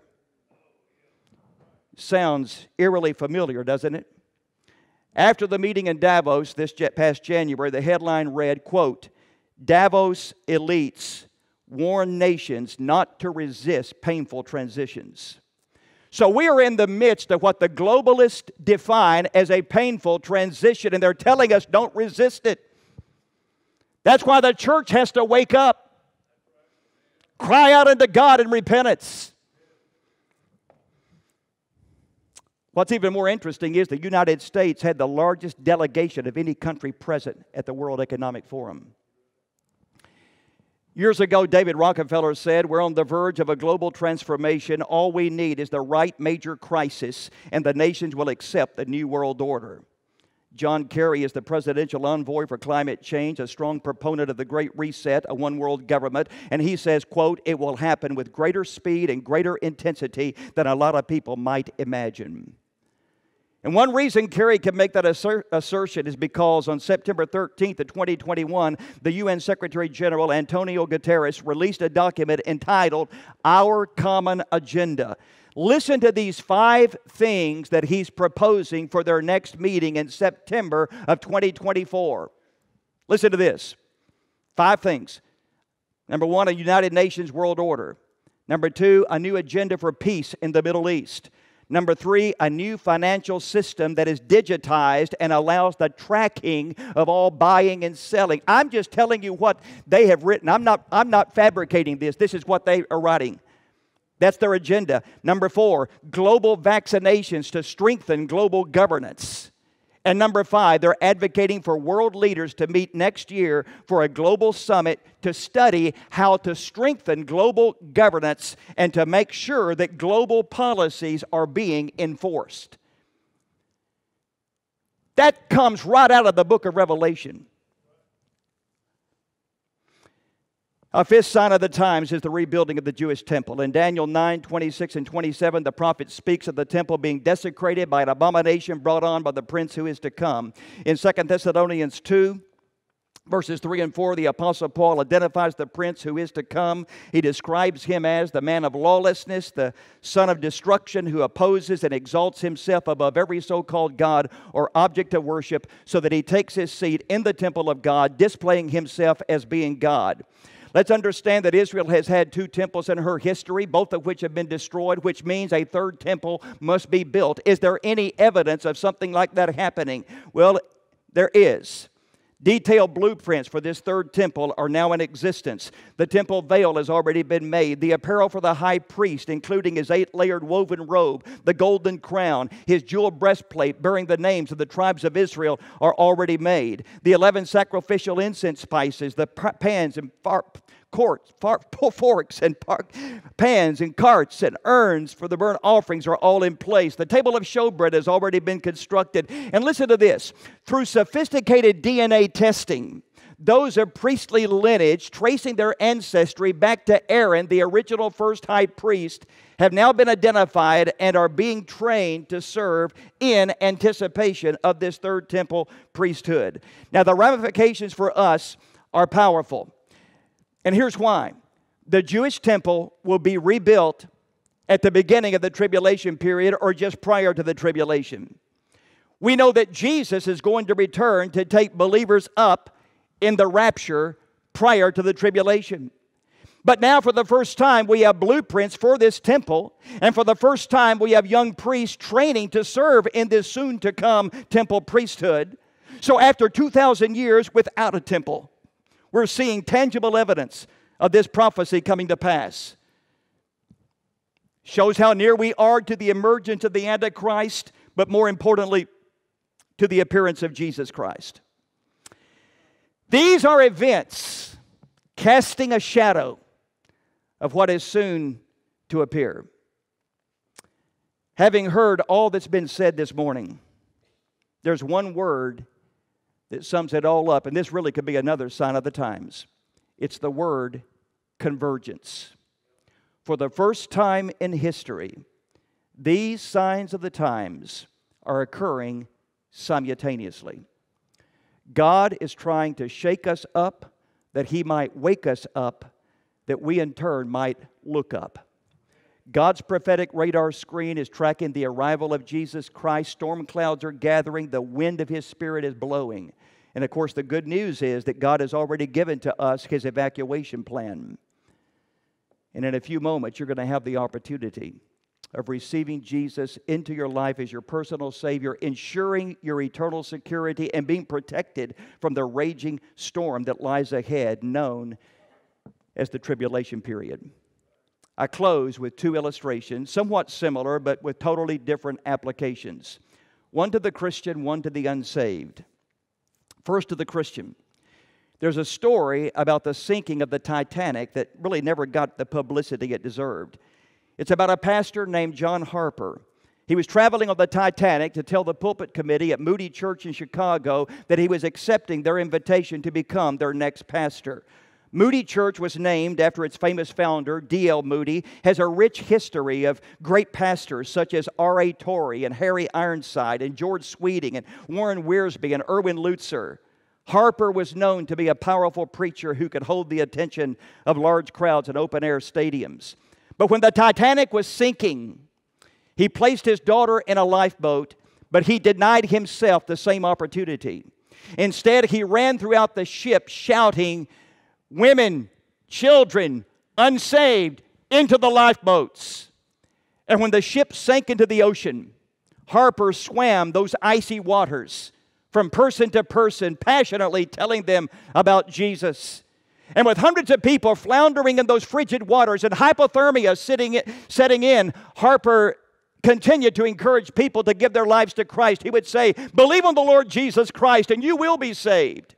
Sounds eerily familiar, doesn't it? After the meeting in Davos this past January, the headline read, quote, "Davos elites warn nations not to resist painful transitions." So we are in the midst of what the globalists define as a painful transition, and they're telling us don't resist it. That's why the church has to wake up, cry out unto God in repentance. What's even more interesting is the United States had the largest delegation of any country present at the World Economic Forum. Years ago, David Rockefeller said, "We're on the verge of a global transformation. All we need is the right major crisis, and the nations will accept the new world order." John Kerry is the presidential envoy for climate change, a strong proponent of the Great Reset, a one-world government, and he says, quote, "It will happen with greater speed and greater intensity than a lot of people might imagine." And one reason Kerry can make that assertion is because on September 13th of 2021, the UN Secretary General Antonio Guterres released a document entitled Our Common Agenda. Listen to these 5 things that he's proposing for their next meeting in September of 2024. Listen to this. 5 things. Number 1, a United Nations world order. Number 2, a new agenda for peace in the Middle East. Number 3, a new financial system that is digitized and allows the tracking of all buying and selling. I'm just telling you what they have written. I'm not fabricating this. This is what they are writing. That's their agenda. Number 4, global vaccinations to strengthen global governance. And number 5, they're advocating for world leaders to meet next year for a global summit to study how to strengthen global governance and to make sure that global policies are being enforced. That comes right out of the book of Revelation. A 5th sign of the times is the rebuilding of the Jewish temple. In Daniel 9, 26 and 27, the prophet speaks of the temple being desecrated by an abomination brought on by the prince who is to come. In 2 Thessalonians 2, verses 3 and 4, the Apostle Paul identifies the prince who is to come. He describes him as the man of lawlessness, the son of destruction, who opposes and exalts himself above every so-called God or object of worship, so that he takes his seat in the temple of God, displaying himself as being God. Let's understand that Israel has had 2 temples in her history, both of which have been destroyed, which means a 3rd temple must be built. Is there any evidence of something like that happening? Well, there is. Detailed blueprints for this 3rd temple are now in existence. The temple veil has already been made. The apparel for the high priest, including his 8-layered woven robe, the golden crown, his jeweled breastplate bearing the names of the tribes of Israel, are already made. The 11 sacrificial incense spices, the pans and forks and pans and carts and urns for the burnt offerings are all in place. The table of showbread has already been constructed. And listen to this. Through sophisticated DNA testing, those of priestly lineage tracing their ancestry back to Aaron, the original first high priest, have now been identified and are being trained to serve in anticipation of this third temple priesthood. Now, the ramifications for us are powerful. And here's why. The Jewish temple will be rebuilt at the beginning of the tribulation period or just prior to the tribulation. We know that Jesus is going to return to take believers up in the rapture prior to the tribulation. But now for the first time we have blueprints for this temple, and for the first time we have young priests training to serve in this soon-to-come temple priesthood. So after 2,000 years without a temple, we're seeing tangible evidence of this prophecy coming to pass. Shows how near we are to the emergence of the Antichrist, but more importantly, to the appearance of Jesus Christ. These are events casting a shadow of what is soon to appear. Having heard all that's been said this morning, there's one word that sums it all up, and this really could be another sign of the times. It's the word convergence. For the first time in history, these signs of the times are occurring simultaneously. God is trying to shake us up that He might wake us up, that we in turn might look up. God's prophetic radar screen is tracking the arrival of Jesus Christ. Storm clouds are gathering. The wind of His Spirit is blowing. And of course, the good news is that God has already given to us His evacuation plan. And in a few moments, you're going to have the opportunity of receiving Jesus into your life as your personal Savior, ensuring your eternal security and being protected from the raging storm that lies ahead, known as the tribulation period. I close with two illustrations, somewhat similar, but with totally different applications. One to the Christian, one to the unsaved. First to the Christian. There's a story about the sinking of the Titanic that really never got the publicity it deserved. It's about a pastor named John Harper. He was traveling on the Titanic to tell the pulpit committee at Moody Church in Chicago that he was accepting their invitation to become their next pastor. Moody Church was named after its famous founder, D.L. Moody, has a rich history of great pastors such as R.A. Torrey and Harry Ironside and George Sweeting and Warren Wiersbe and Erwin Lutzer. Harper was known to be a powerful preacher who could hold the attention of large crowds in open-air stadiums. But when the Titanic was sinking, he placed his daughter in a lifeboat, but he denied himself the same opportunity. Instead, he ran throughout the ship shouting, "Women, children, unsaved, into the lifeboats." And when the ship sank into the ocean, Harper swam those icy waters from person to person, passionately telling them about Jesus. And with hundreds of people floundering in those frigid waters and hypothermia setting in, Harper continued to encourage people to give their lives to Christ. He would say, "Believe on the Lord Jesus Christ and you will be saved."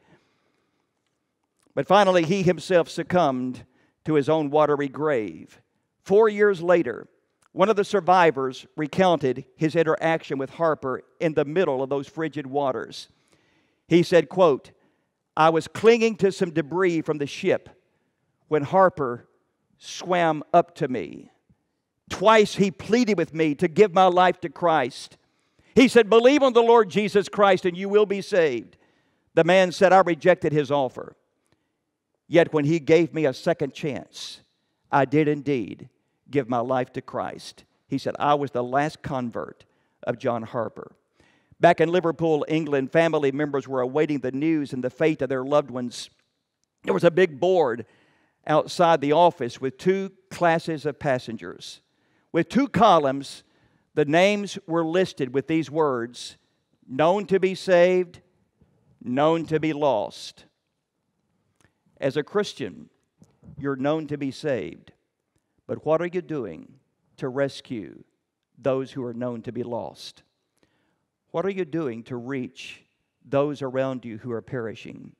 But finally, he himself succumbed to his own watery grave. 4 years later, one of the survivors recounted his interaction with Harper in the middle of those frigid waters. He said, quote, "I was clinging to some debris from the ship when Harper swam up to me. Twice he pleaded with me to give my life to Christ. He said, 'Believe on the Lord Jesus Christ and you will be saved.' The man said, 'I rejected his offer. Yet when he gave me a second chance, I did indeed give my life to Christ.'" He said, "I was the last convert of John Harper." Back in Liverpool, England, family members were awaiting the news and the fate of their loved ones. There was a big board outside the office with two classes of passengers. With two columns, the names were listed with these words, "Known to be saved, known to be lost." As a Christian, you're known to be saved. But what are you doing to rescue those who are known to be lost? What are you doing to reach those around you who are perishing?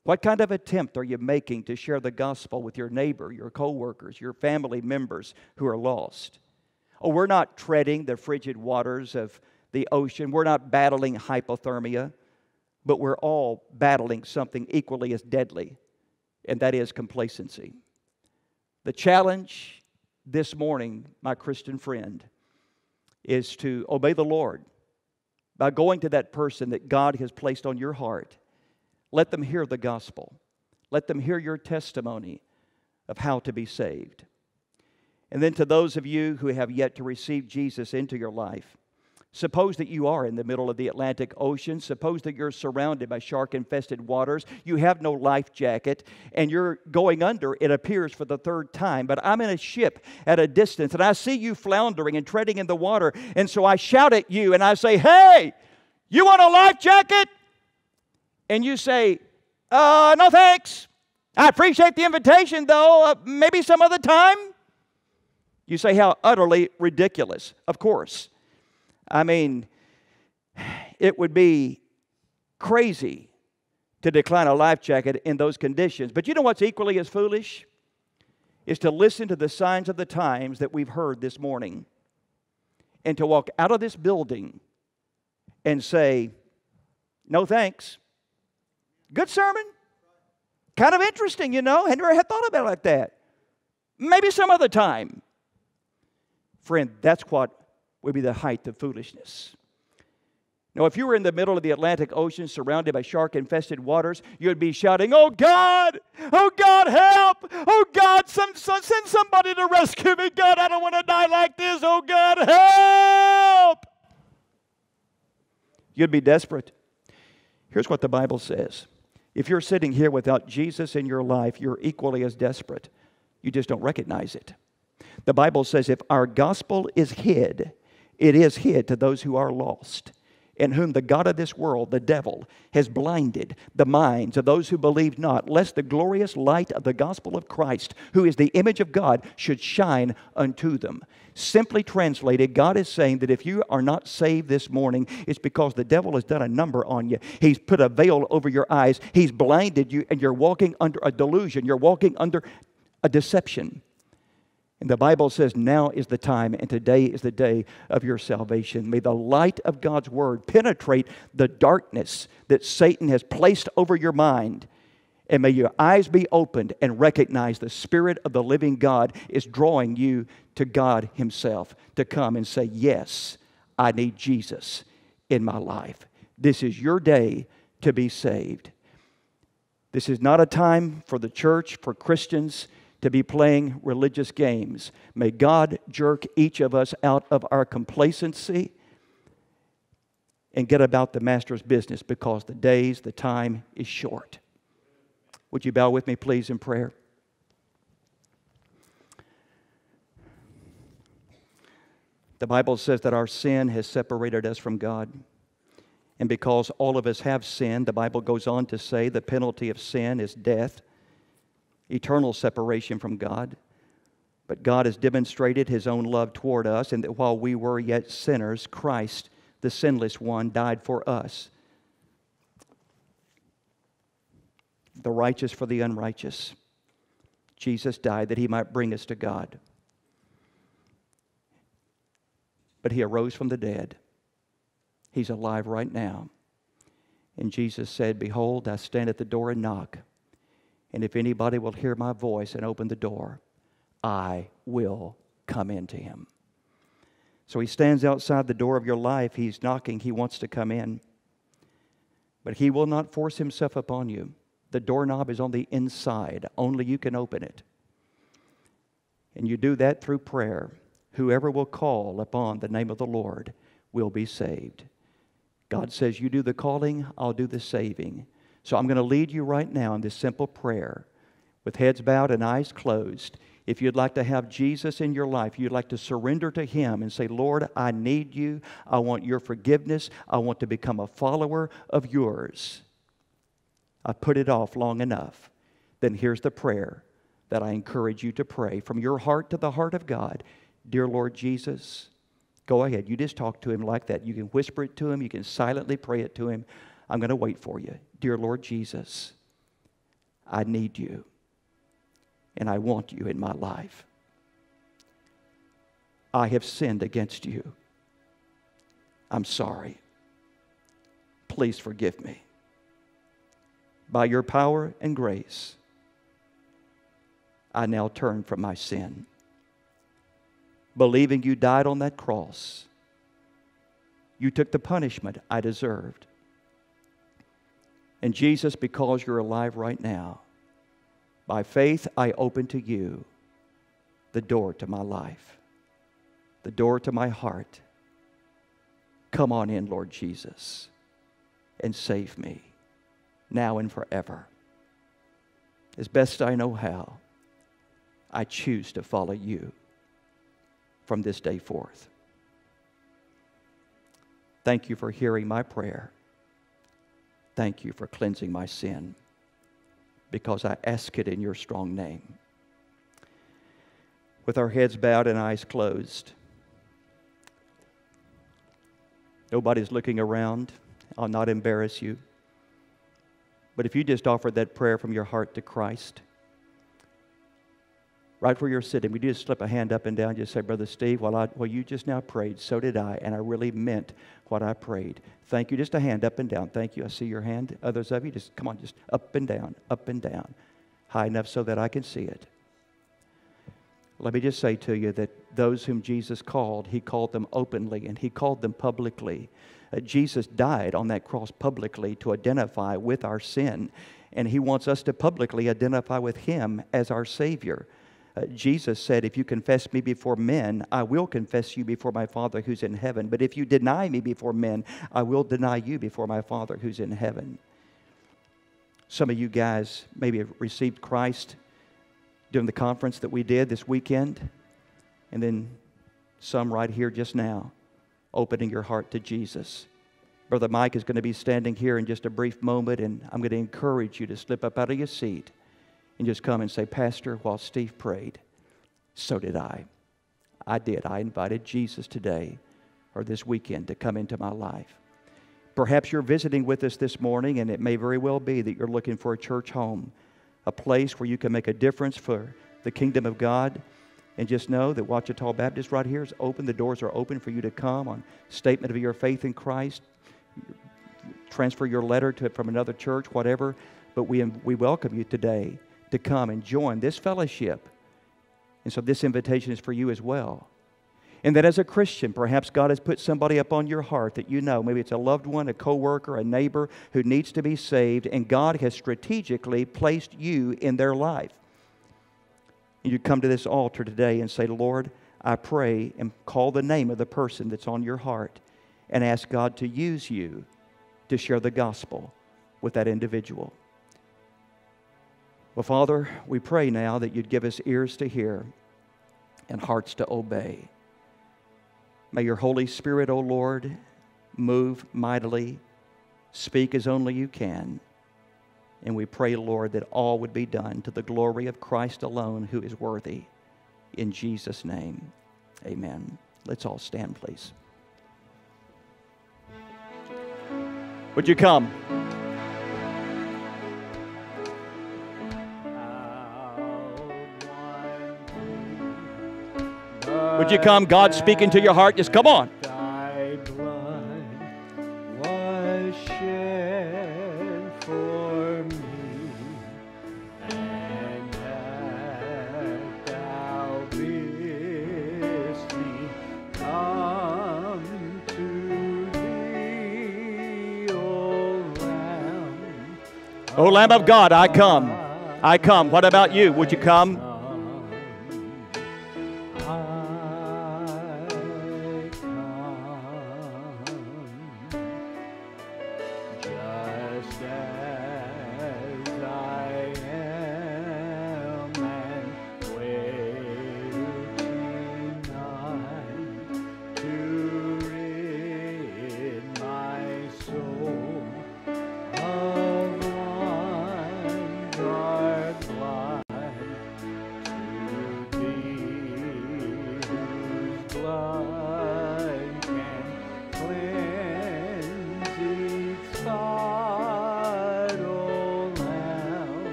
What kind of attempt are you making to share the gospel with your neighbor, your coworkers, your family members who are lost? Oh, we're not treading the frigid waters of the ocean. We're not battling hypothermia, but we're all battling something equally as deadly, and that is complacency. The challenge this morning, my Christian friend, is to obey the Lord by going to that person that God has placed on your heart. Let them hear the gospel. Let them hear your testimony of how to be saved. And then to those of you who have yet to receive Jesus into your life, suppose that you are in the middle of the Atlantic Ocean. Suppose that you're surrounded by shark-infested waters. You have no life jacket, and you're going under, it appears, for the third time. But I'm in a ship at a distance, and I see you floundering and treading in the water. And so I shout at you, and I say, "Hey, you want a life jacket?" And you say, "No thanks. I appreciate the invitation, though. Maybe some other time." You say, how utterly ridiculous. Of course. I mean, it would be crazy to decline a life jacket in those conditions. But you know what's equally as foolish? Is to listen to the signs of the times that we've heard this morning and to walk out of this building and say, "No thanks. Good sermon. Kind of interesting, you know. Hadn't ever thought about it like that. Maybe some other time." Friend, that's what would be the height of foolishness. Now, if you were in the middle of the Atlantic Ocean surrounded by shark-infested waters, you'd be shouting, "Oh God! Oh God, help! Oh God, send somebody to rescue me! God, I don't want to die like this! Oh God, help!" You'd be desperate. Here's what the Bible says. If you're sitting here without Jesus in your life, you're equally as desperate. You just don't recognize it. The Bible says if our gospel is hid, it is hid to those who are lost, in whom the god of this world, the devil, has blinded the minds of those who believe not, lest the glorious light of the gospel of Christ, who is the image of God, should shine unto them. Simply translated, God is saying that if you are not saved this morning, it's because the devil has done a number on you. He's put a veil over your eyes. He's blinded you, and you're walking under a delusion. You're walking under a deception. And the Bible says now is the time, and today is the day of your salvation. May the light of God's Word penetrate the darkness that Satan has placed over your mind. And may your eyes be opened and recognize the Spirit of the living God is drawing you to God Himself to come and say, "Yes, I need Jesus in my life." This is your day to be saved. This is not a time for the church, for Christians, to be playing religious games. May God jerk each of us out of our complacency and get about the Master's business, because the time is short. Would you bow with me, please, in prayer? The Bible says that our sin has separated us from God. And because all of us have sinned, the Bible goes on to say the penalty of sin is death, eternal separation from God. But God has demonstrated His own love toward us, and that while we were yet sinners, Christ, the sinless one, died for us. The righteous for the unrighteous. Jesus died that He might bring us to God. But He arose from the dead. He's alive right now. And Jesus said, "Behold, I stand at the door and knock. And if anybody will hear my voice and open the door, I will come into him." So He stands outside the door of your life. He's knocking. He wants to come in. But He will not force Himself upon you. The doorknob is on the inside. Only you can open it. And you do that through prayer. Whoever will call upon the name of the Lord will be saved. God says, "You do the calling, I'll do the saving." So I'm going to lead you right now in this simple prayer with heads bowed and eyes closed. If you'd like to have Jesus in your life, you'd like to surrender to Him and say, "Lord, I need You. I want Your forgiveness. I want to become a follower of Yours. I put it off long enough." Then here's the prayer that I encourage you to pray from your heart to the heart of God. Dear Lord Jesus, go ahead. You just talk to Him like that. You can whisper it to Him. You can silently pray it to Him. I'm going to wait for you. Dear Lord Jesus, I need you, and I want you in my life. I have sinned against you. I'm sorry. Please forgive me. By your power and grace, I now turn from my sin, believing you died on that cross. You took the punishment I deserved. And Jesus, because you're alive right now, by faith I open to you the door to my life, the door to my heart. Come on in, Lord Jesus, and save me now and forever. As best I know how, I choose to follow you from this day forth. Thank you for hearing my prayer. Thank you for cleansing my sin, because I ask it in your strong name. With our heads bowed and eyes closed, nobody's looking around. I'll not embarrass you. But if you just offered that prayer from your heart to Christ, right where you're sitting, would you just slip a hand up and down, just say, Brother Steve, well, you just now prayed, so did I, and I really meant what I prayed. Thank you. Just a hand up and down. Thank you. I see your hand. Others of you, just come on, just up and down, high enough so that I can see it. Let me just say to you that those whom Jesus called, He called them openly and He called them publicly. Jesus died on that cross publicly to identify with our sin, and He wants us to publicly identify with Him as our Savior. Jesus said, if you confess me before men, I will confess you before my Father who's in heaven. But if you deny me before men, I will deny you before my Father who's in heaven. Some of you guys maybe have received Christ during the conference that we did this weekend, and then some right here just now, opening your heart to Jesus. Brother Mike is going to be standing here in just a brief moment, and I'm going to encourage you to slip up out of your seat and just come and say, Pastor, while Steve prayed, so did I. I did. I invited Jesus today or this weekend to come into my life. Perhaps you're visiting with us this morning, and it may very well be that you're looking for a church home, a place where you can make a difference for the kingdom of God. And just know that Ouachita Baptist right here is open. The doors are open for you to come on statement of your faith in Christ. Transfer your letter from another church, whatever. But we welcome you today to come and join this fellowship. And so this invitation is for you as well. And that as a Christian, perhaps God has put somebody upon your heart that you know. Maybe it's a loved one, a coworker, a neighbor who needs to be saved, and God has strategically placed you in their life. And you come to this altar today and say, Lord, I pray, and call the name of the person that's on your heart and ask God to use you to share the gospel with that individual. Well, Father, we pray now that you'd give us ears to hear and hearts to obey. May your Holy Spirit, O Lord, move mightily, speak as only you can. And we pray, Lord, that all would be done to the glory of Christ alone, who is worthy. In Jesus' name, amen. Let's all stand, please. Would you come? Would you come? God's speaking to your heart. Just come on.
Thy blood was shed for me, and that thou bidst me come to thee, O Lamb.
O Lamb of God, I come. I come. What about you? Would you come?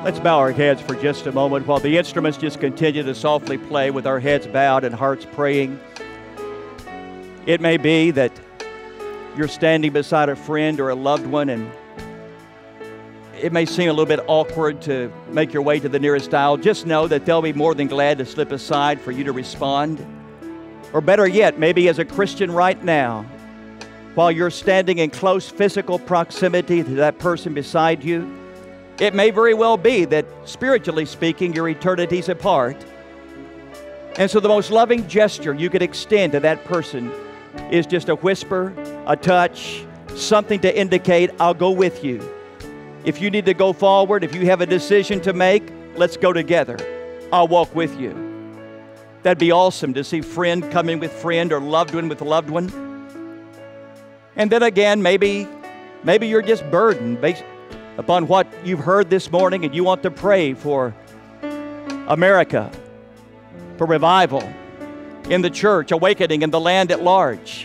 Let's bow our heads for just a moment while the instruments just continue to softly play with our heads bowed and hearts praying. It may be that you're standing beside a friend or a loved one, and it may seem a little bit awkward to make your way to the nearest aisle. Just know that they'll be more than glad to slip aside for you to respond. Or better yet, maybe as a Christian right now, while you're standing in close physical proximity to that person beside you, it may very well be that, spiritually speaking, your eternity's apart. And so the most loving gesture you could extend to that person is just a whisper, a touch, something to indicate, I'll go with you. If you need to go forward, if you have a decision to make, let's go together. I'll walk with you. That'd be awesome to see friend coming with friend or loved one with loved one. And then again, maybe you're just burdened based upon what you've heard this morning, and you want to pray for America, for revival in the church, awakening in the land at large.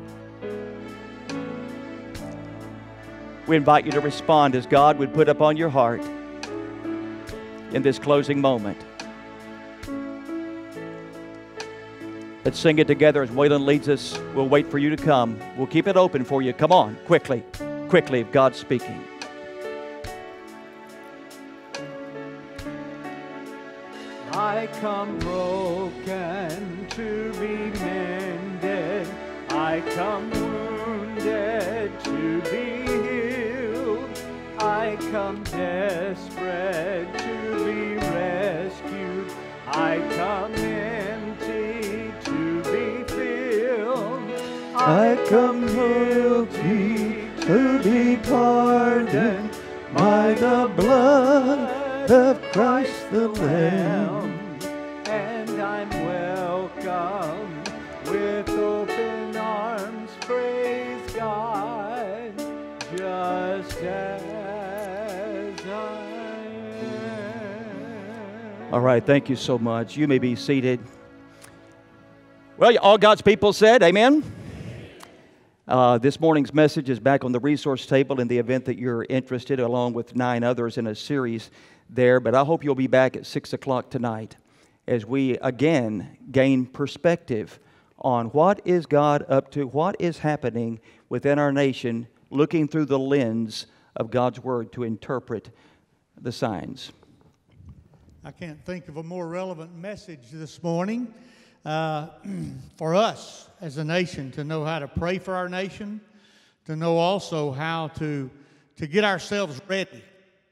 We invite you to respond as God would put upon your heart in this closing moment. Let's sing it together as Waylon leads us. We'll wait for you to come. We'll keep it open for you. Come on, quickly, if God's speaking.
I come broken to be mended. I come wounded to be healed. I come desperate to be rescued. I come empty to be filled. I come guilty to be pardoned by the blood of Christ the Lamb. And I'm welcome with open arms, praise God, just as I am.
All right, thank you so much. You may be seated. Well, all God's people said, amen. This morning's message is back on the resource table in the event that you're interested, along with 9 others in a series there. But I hope you'll be back at 6 o'clock tonight as we again gain perspective on what is God up to, what is happening within our nation, looking through the lens of God's Word to interpret the signs.
I can't think of a more relevant message this morning for us as a nation to know how to pray for our nation, to know also how to get ourselves ready.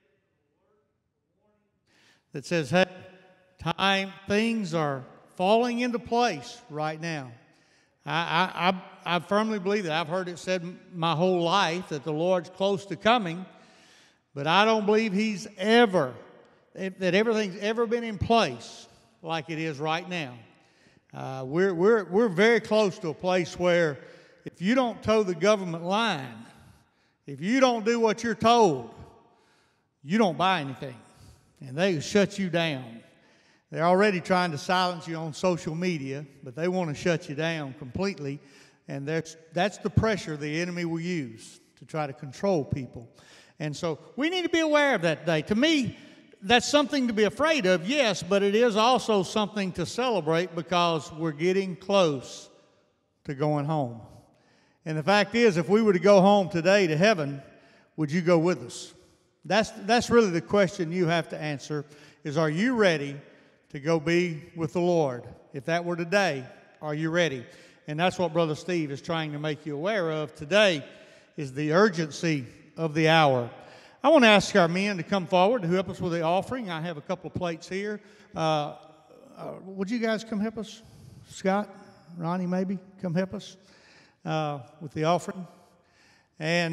That says, hey, things are falling into place right now. I firmly believe that. I've heard it said my whole life that the Lord's close to coming, but I don't believe that everything's ever been in place like it is right now. We're very close to a place where if you don't toe the government line, if you don't do what you're told, you don't buy anything, and they shut you down. They're already trying to silence you on social media, but they want to shut you down completely, and that's the pressure the enemy will use to try to control people. And so we need to be aware of that today. To me, that's something to be afraid of, yes, but it is also something to celebrate because we're getting close to going home. And the fact is, if we were to go home today to heaven, would you go with us? That's really the question you have to answer, is are you ready to go be with the Lord? If that were today, are you ready? And that's what Brother Steve is trying to make you aware of today, is the urgency of the hour. I want to ask our men to come forward to help us with the offering. I have a couple of plates here. Would you guys come help us? Scott, Ronnie, maybe come help us with the offering. And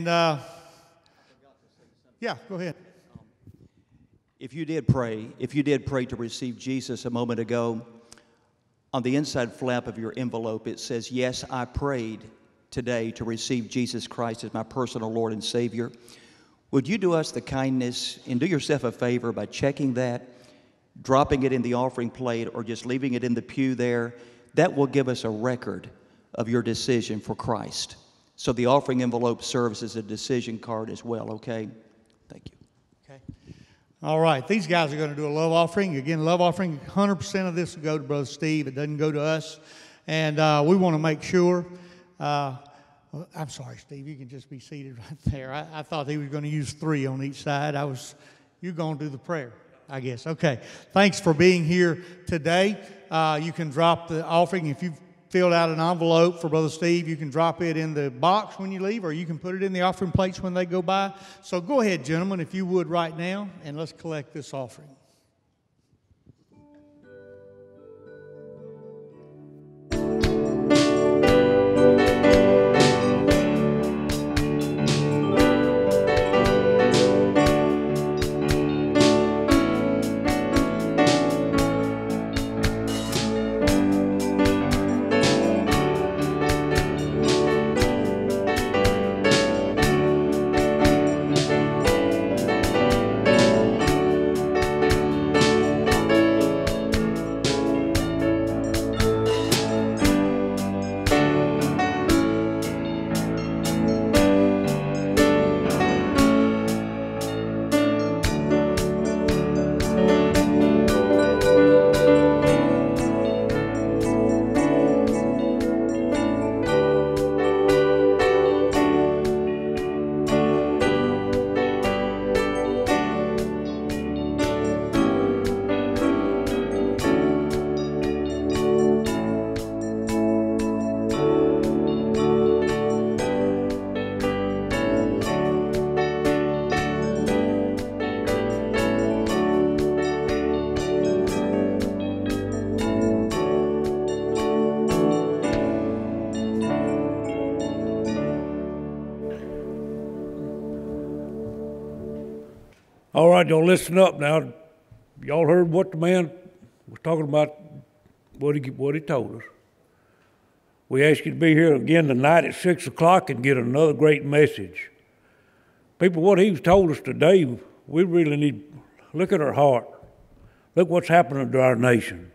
yeah, go ahead.
If you did pray to receive Jesus a moment ago, on the inside flap of your envelope it says, yes, I prayed today to receive Jesus Christ as my personal Lord and Savior. Would you do us the kindness and do yourself a favor by checking that, dropping it in the offering plate, or just leaving it in the pew there? That will give us a record of your decision for Christ. So the offering envelope serves as a decision card as well, okay? Thank you.
Okay. All right, these guys are going to do a love offering. Again, love offering, 100% of this will go to Brother Steve. It doesn't go to us. And we want to make sure. I'm sorry, Steve, you can just be seated right there. I thought he was going to use 3 on each side. You're going to do the prayer, I guess. Okay, thanks for being here today. You can drop the offering. If you've filled out an envelope for Brother Steve, you can drop it in the box when you leave, or you can put it in the offering plates when they go by. So go ahead, gentlemen, if you would right now, and let's collect this offering.
All right, y'all listen up now. Y'all heard what the man was talking about, what he told us. We ask you to be here again tonight at 6 o'clock and get another great message. People, what he's told us today, we really need to look at our heart. Look what's happening to our nation.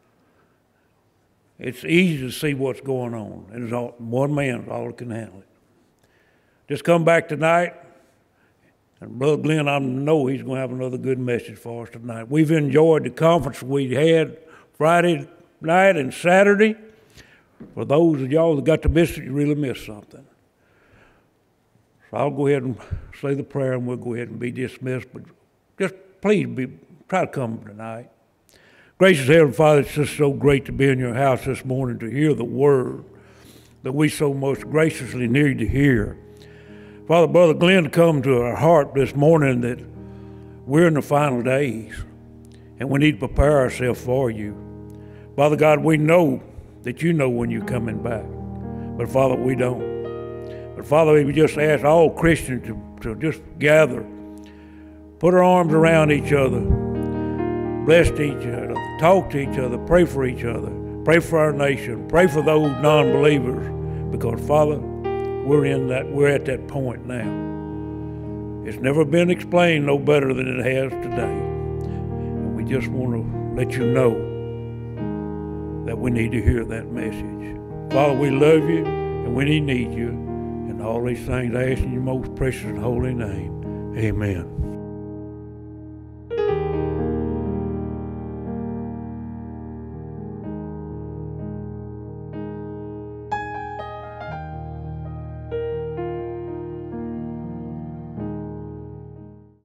It's easy to see what's going on, and it's all, one man's all that can handle it. Just come back tonight. And Brother Glenn, I know he's going to have another good message for us tonight. We've enjoyed the conference we had Friday night and Saturday. For those of y'all that got to miss it, you really missed something. So I'll go ahead and say the prayer, and we'll go ahead and be dismissed. But just please try to come tonight. Gracious Heavenly Father, it's just so great to be in your house this morning to hear the word that we so most graciously need to hear. Father, Brother Glenn, come to our heart this morning that we're in the final days and we need to prepare ourselves for you. Father God, we know that you know when you're coming back, but Father, we don't. But Father, we just ask all Christians to just gather, put our arms around each other, bless each other, talk to each other, pray for each other, pray for our nation, pray for those non-believers, because Father, we're at that point now. It's never been explained no better than it has today. And we just want to let you know that we need to hear that message. Father, we love you and we need you. And all these things I ask in your most precious and holy name. Amen.